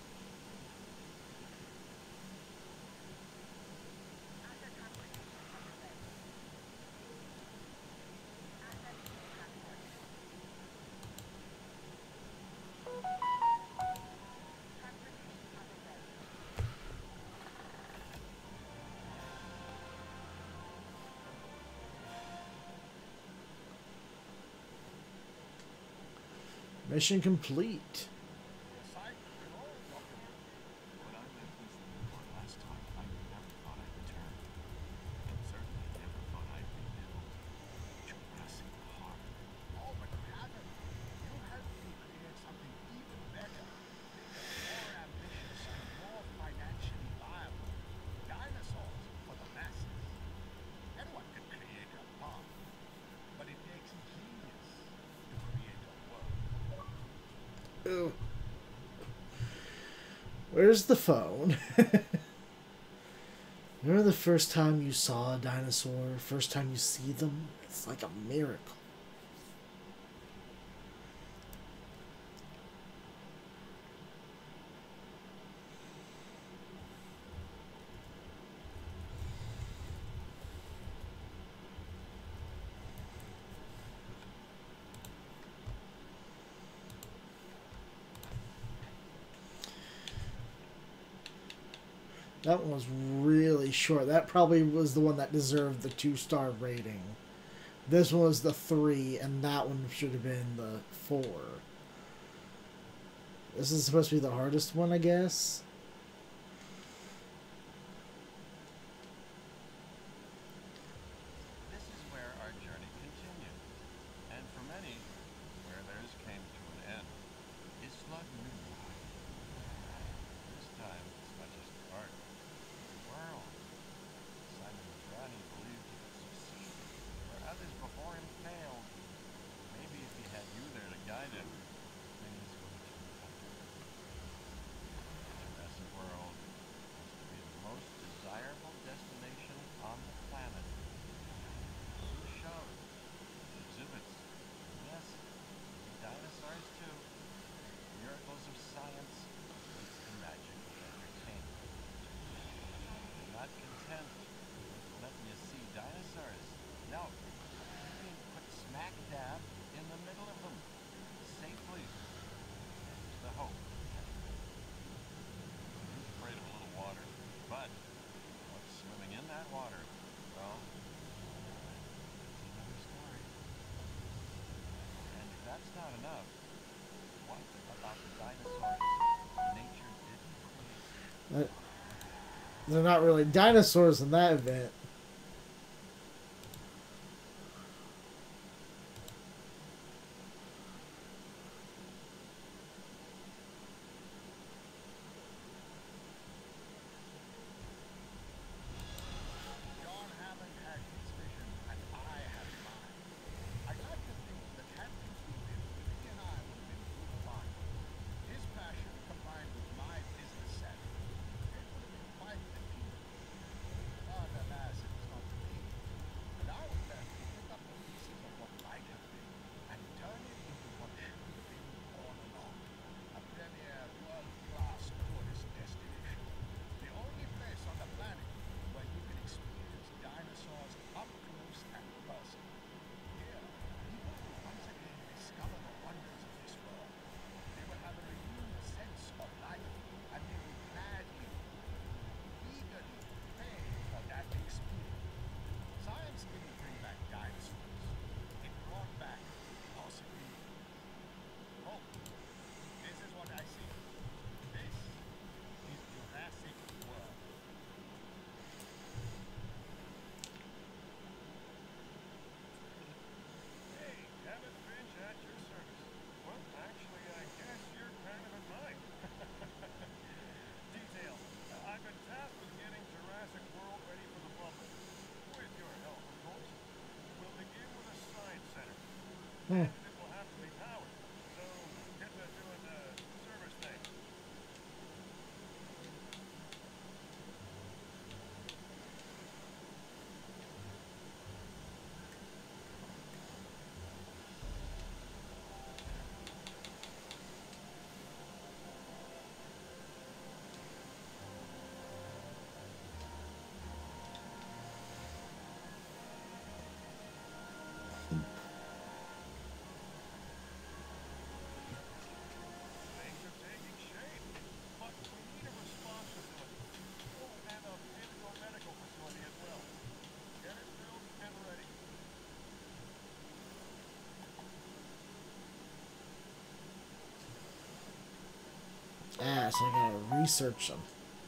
Mission complete. Aside from it all, Doctor, when I left this war last time, I never thought I'd return. And certainly never thought I'd rebuild Jurassic Park. Oh, but you haven't. You helped me create something even better, bigger, more ambitious, and more financially viable. Dinosaurs for the masses. Anyone can create a park, but it takes genius to create a world. Ooh. Where's the phone? Remember the first time you saw a dinosaur? First time you see them? It's like a miracle. That one was really short. That probably was the one that deserved the 2-star rating. This one was the 3, and that one should have been the 4. This is supposed to be the hardest one, I guess. This is where our journey continues, and for many, where theirs came to an end, is Slug New Line. This time, it's not just the park, it's the world. Simon Matrani believed he could succeed where others before him failed. Maybe if he had you there to guide him, things would have turned out. Uh, They're not really dinosaurs in that event. John Hammond had his vision, and I had mine. I'd like to think that had things been different, he and I would have been through the fire. His passion combined with my business savvy, it would have been quite the team. But alas, it was not to be. And I was left to pick up the pieces of what might have been and turn it into what should have been all along. A premier world-class tourist destination. The only place on the planet where you can experience dinosaurs up close and personal. Here, people will once again discover the wonders of this world. They will have a renewed sense of life, and they will gladly, eagerly pay for that experience. Science didn't bring back dinosaurs. It brought back possibility. Hope. This is what I see. This is Jurassic World. Hey, Kevin Finch at your service. Well, actually, I guess you're kind of in mine. Details. I've been tasked with getting Jurassic World ready for the public. With your help, of course. We'll begin with a science center. And it will have to be powered. So, get to doing the service thing. Things are taking shape. But we need a response facility. Oh, and a indoor medical facility as well. Get it built and ready. Ah, so I gotta research them.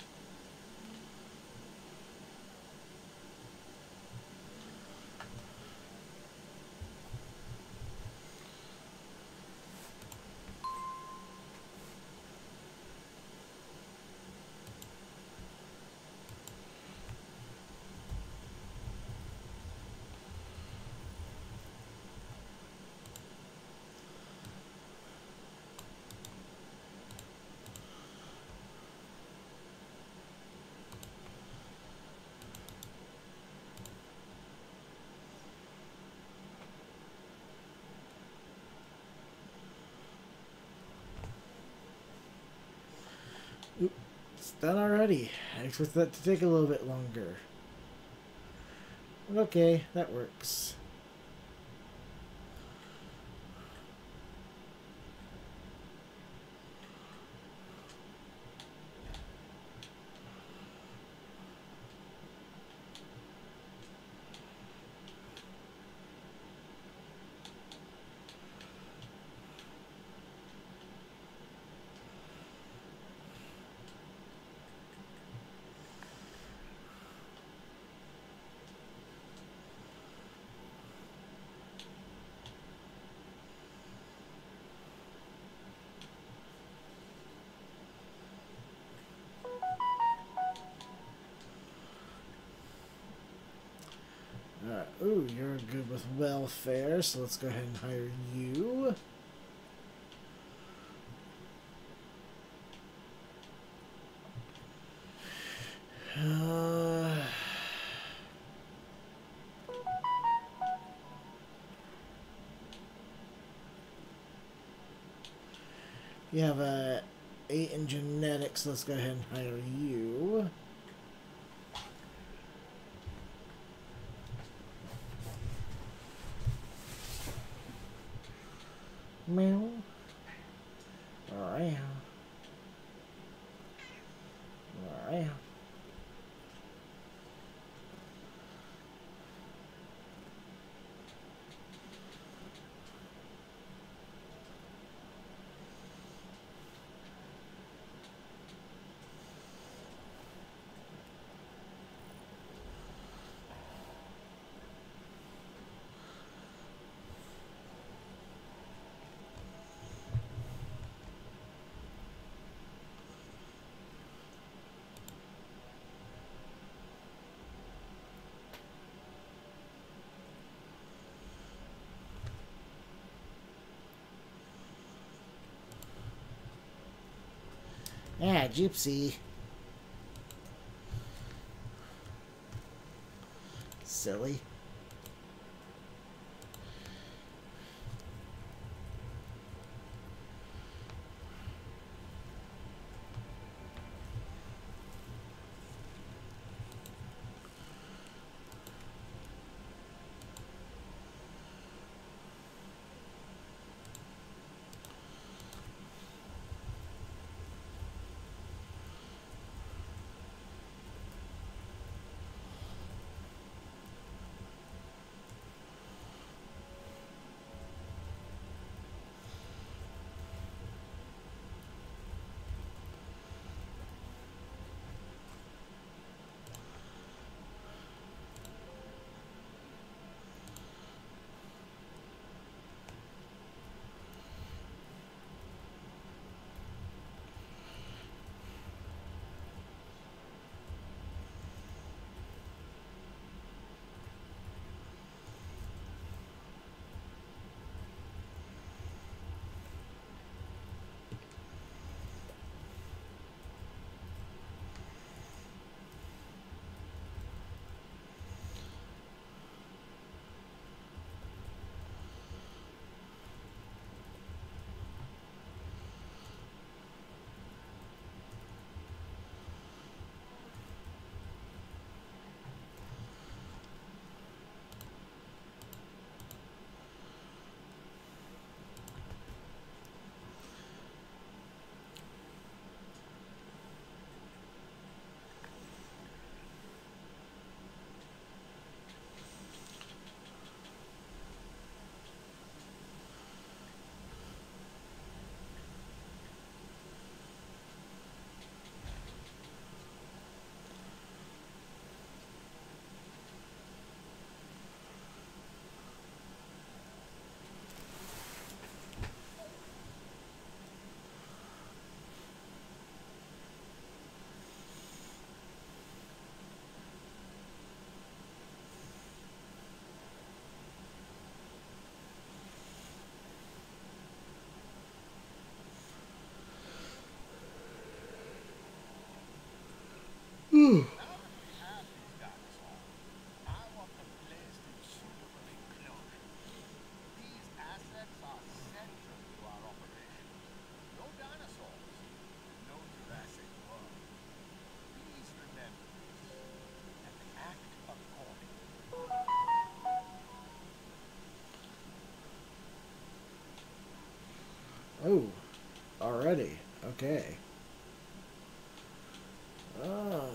Oop, it's done already. I expect that to take a little bit longer. Okay, that works. Alright, ooh, you're good with welfare, so let's go ahead and hire you. You have a 8 in genetics, let's go ahead and hire you. Meow. Alright. Alright. Yeah, gypsy. Silly. Now that we have these dinosaurs, I want them placed in suitable enclosures. These assets are central to our operations. No dinosaurs, no Jurassic World. Please remember this and act accordingly. Oh, already. Okay. Ah.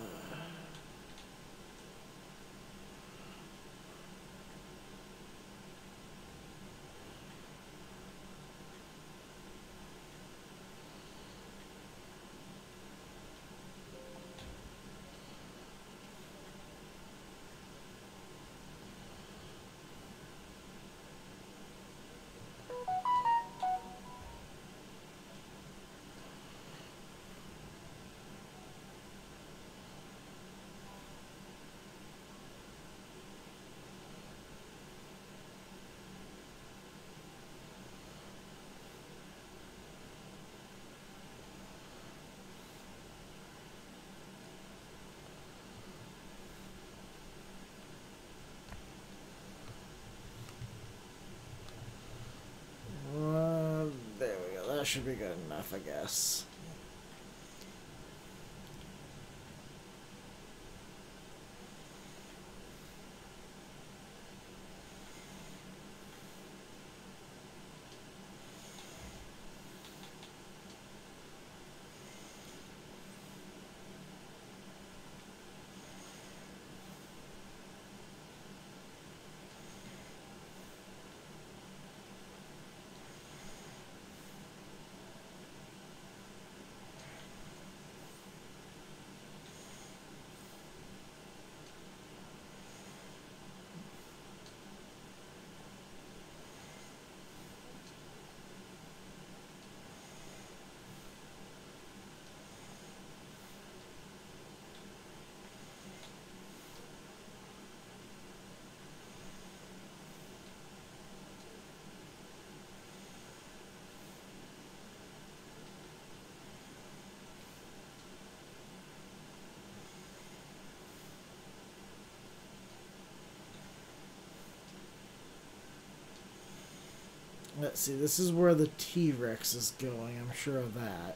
There we go. That should be good enough, I guess. Let's see, this is where the T-Rex is going, I'm sure of that.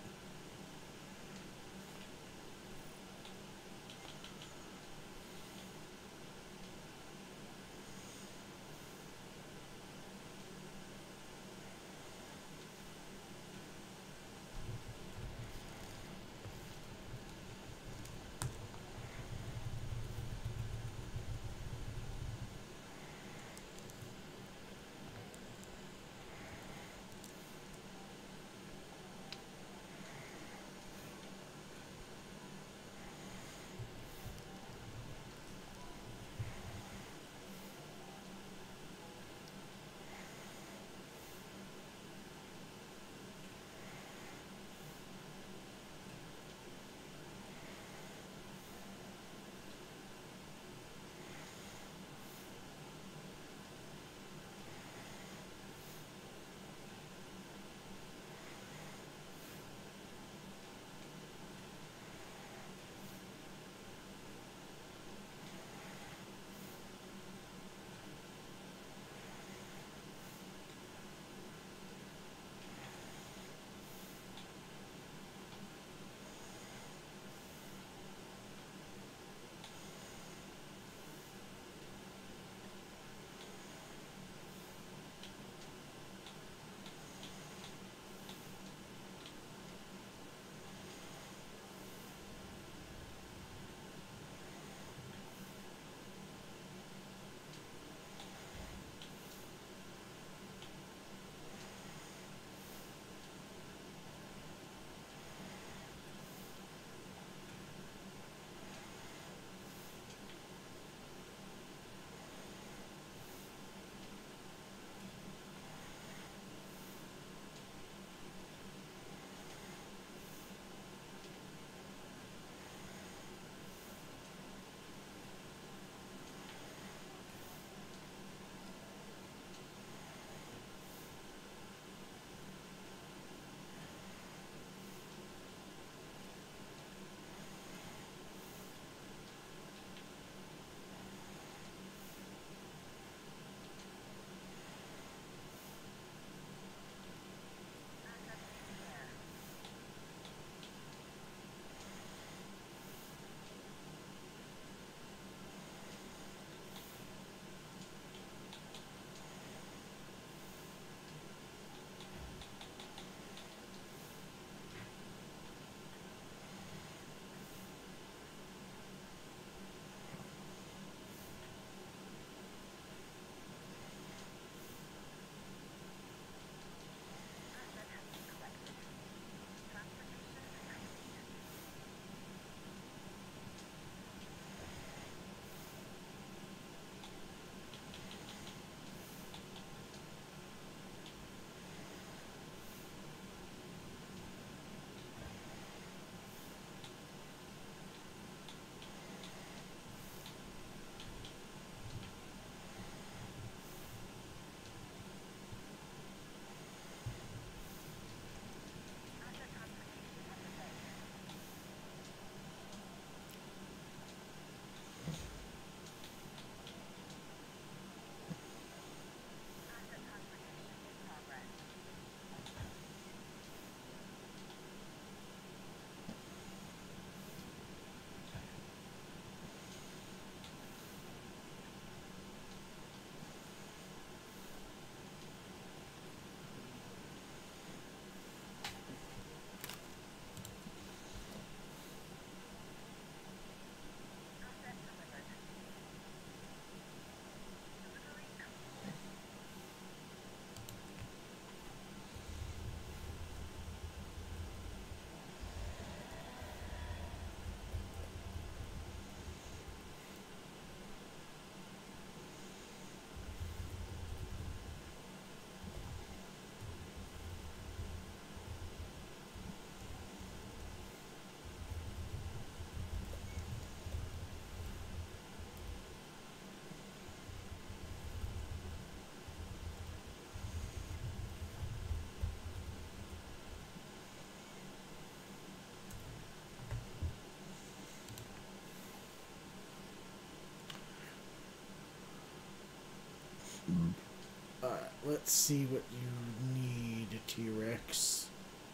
Let's see what you need, T-Rex.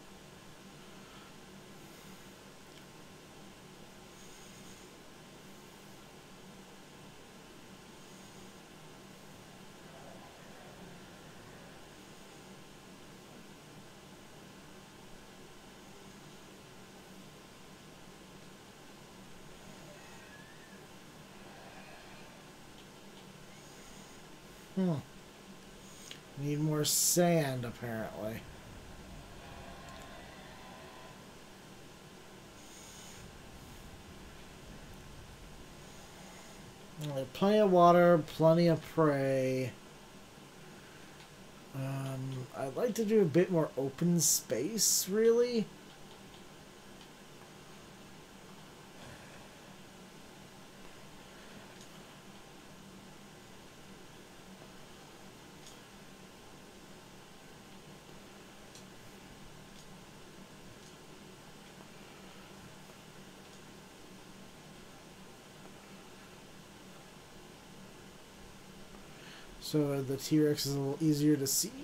Need more sand, apparently. Plenty of water, plenty of prey. I'd like to do a bit more open space, really. So the T-Rex is a little easier to see.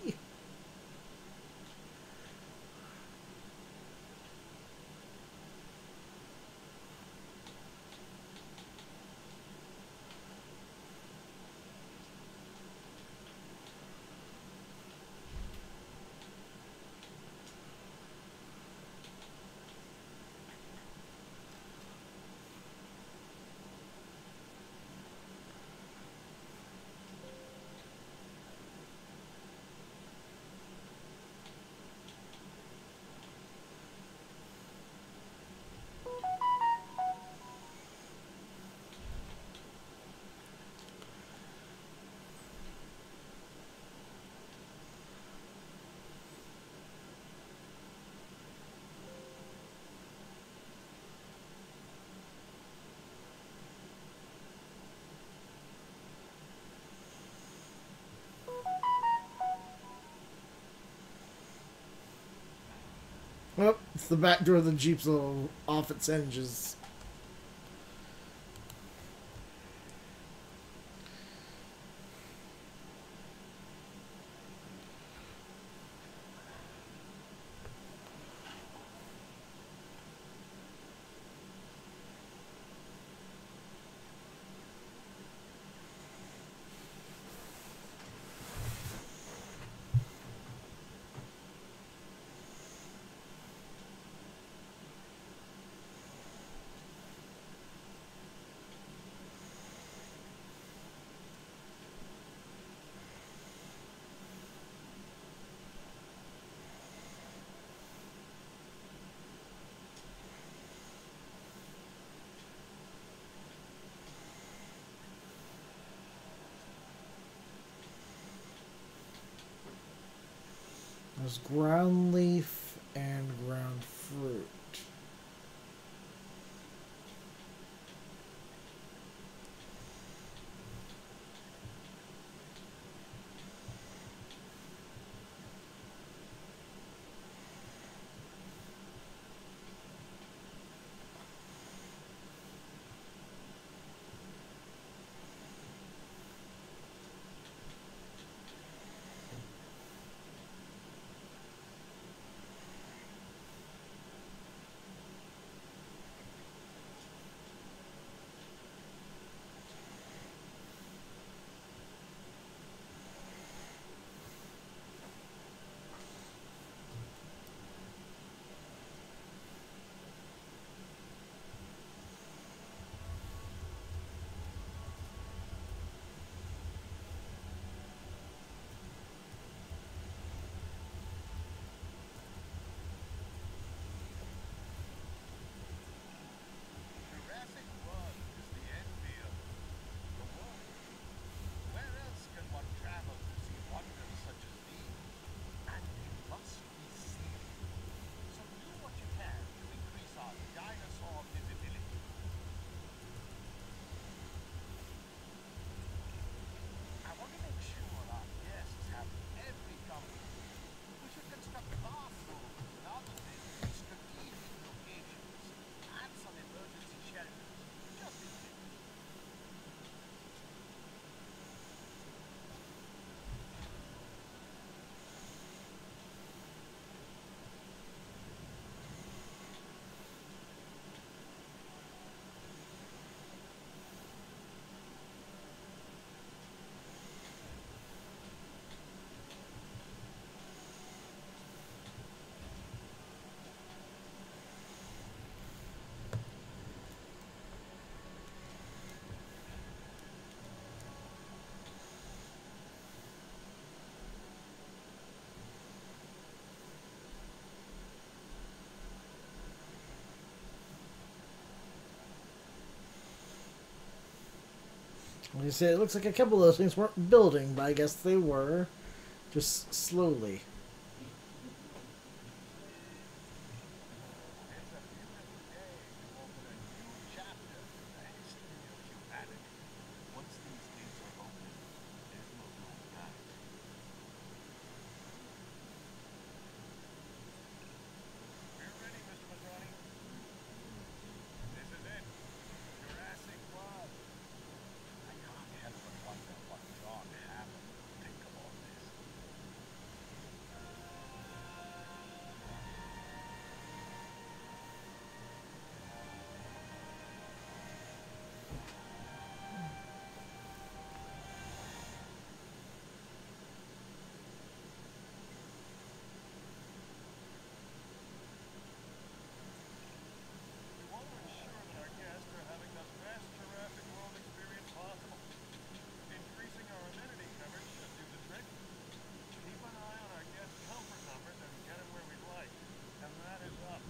Oh, it's the back door of the Jeep's a little off its hinges. There's ground leaf and ground fruit. Like I said, it looks like a couple of those things weren't building, but I guess they were. Just slowly. It's a beautiful day to open a new chapter in the history of humanity. Once these gates are open, there's no going back. We're ready, Mr. Matroni. This is it. Jurassic World. I can't help but wonder what John Hammond will think of all this. We want to ensure that our guests are having the best Jurassic World experience possible. Increasing our amenity coverage should do the trick. Keep an eye on our guests' comfort numbers and get them where we'd like. And that is up.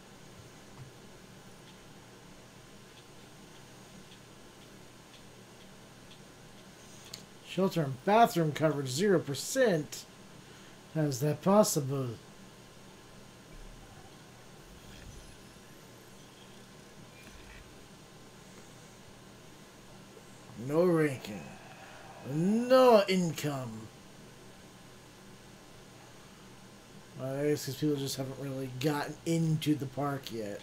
Shelter and bathroom coverage 0%. How is that possible? No ranking. No income. I guess because people just haven't really gotten into the park yet.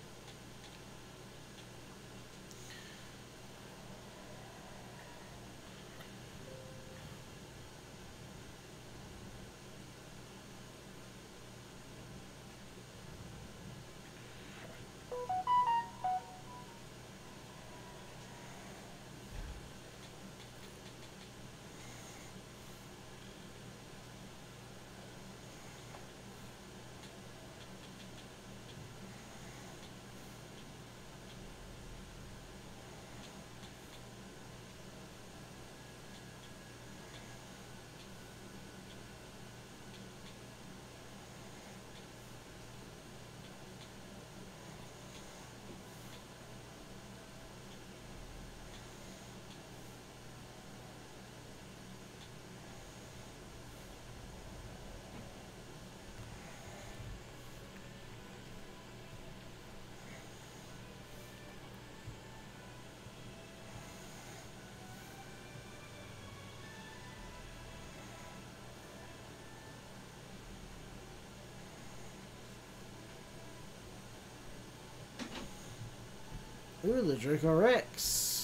Ooh, the Draco Rex.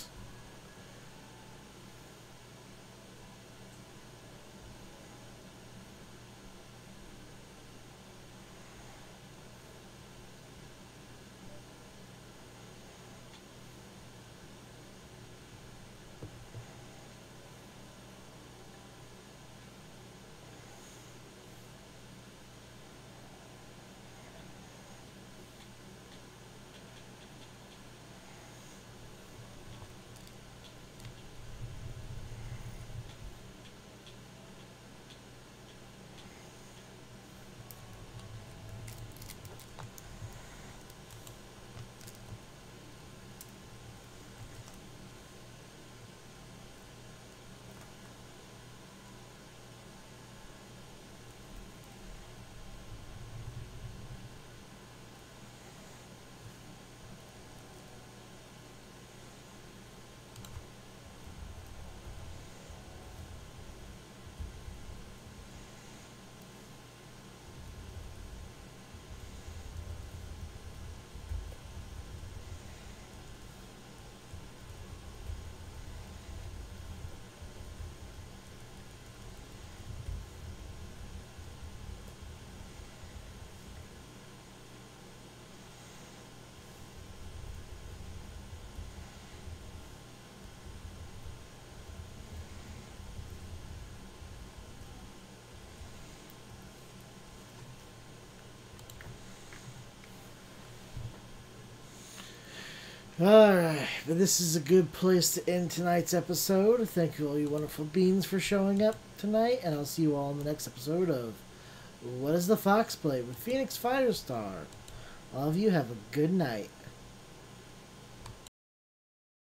Alright, but this is a good place to end tonight's episode. Thank you all you wonderful beans for showing up tonight, and I'll see you all in the next episode of What Does the Fox Play with Phoenix Firestar. All of you have a good night.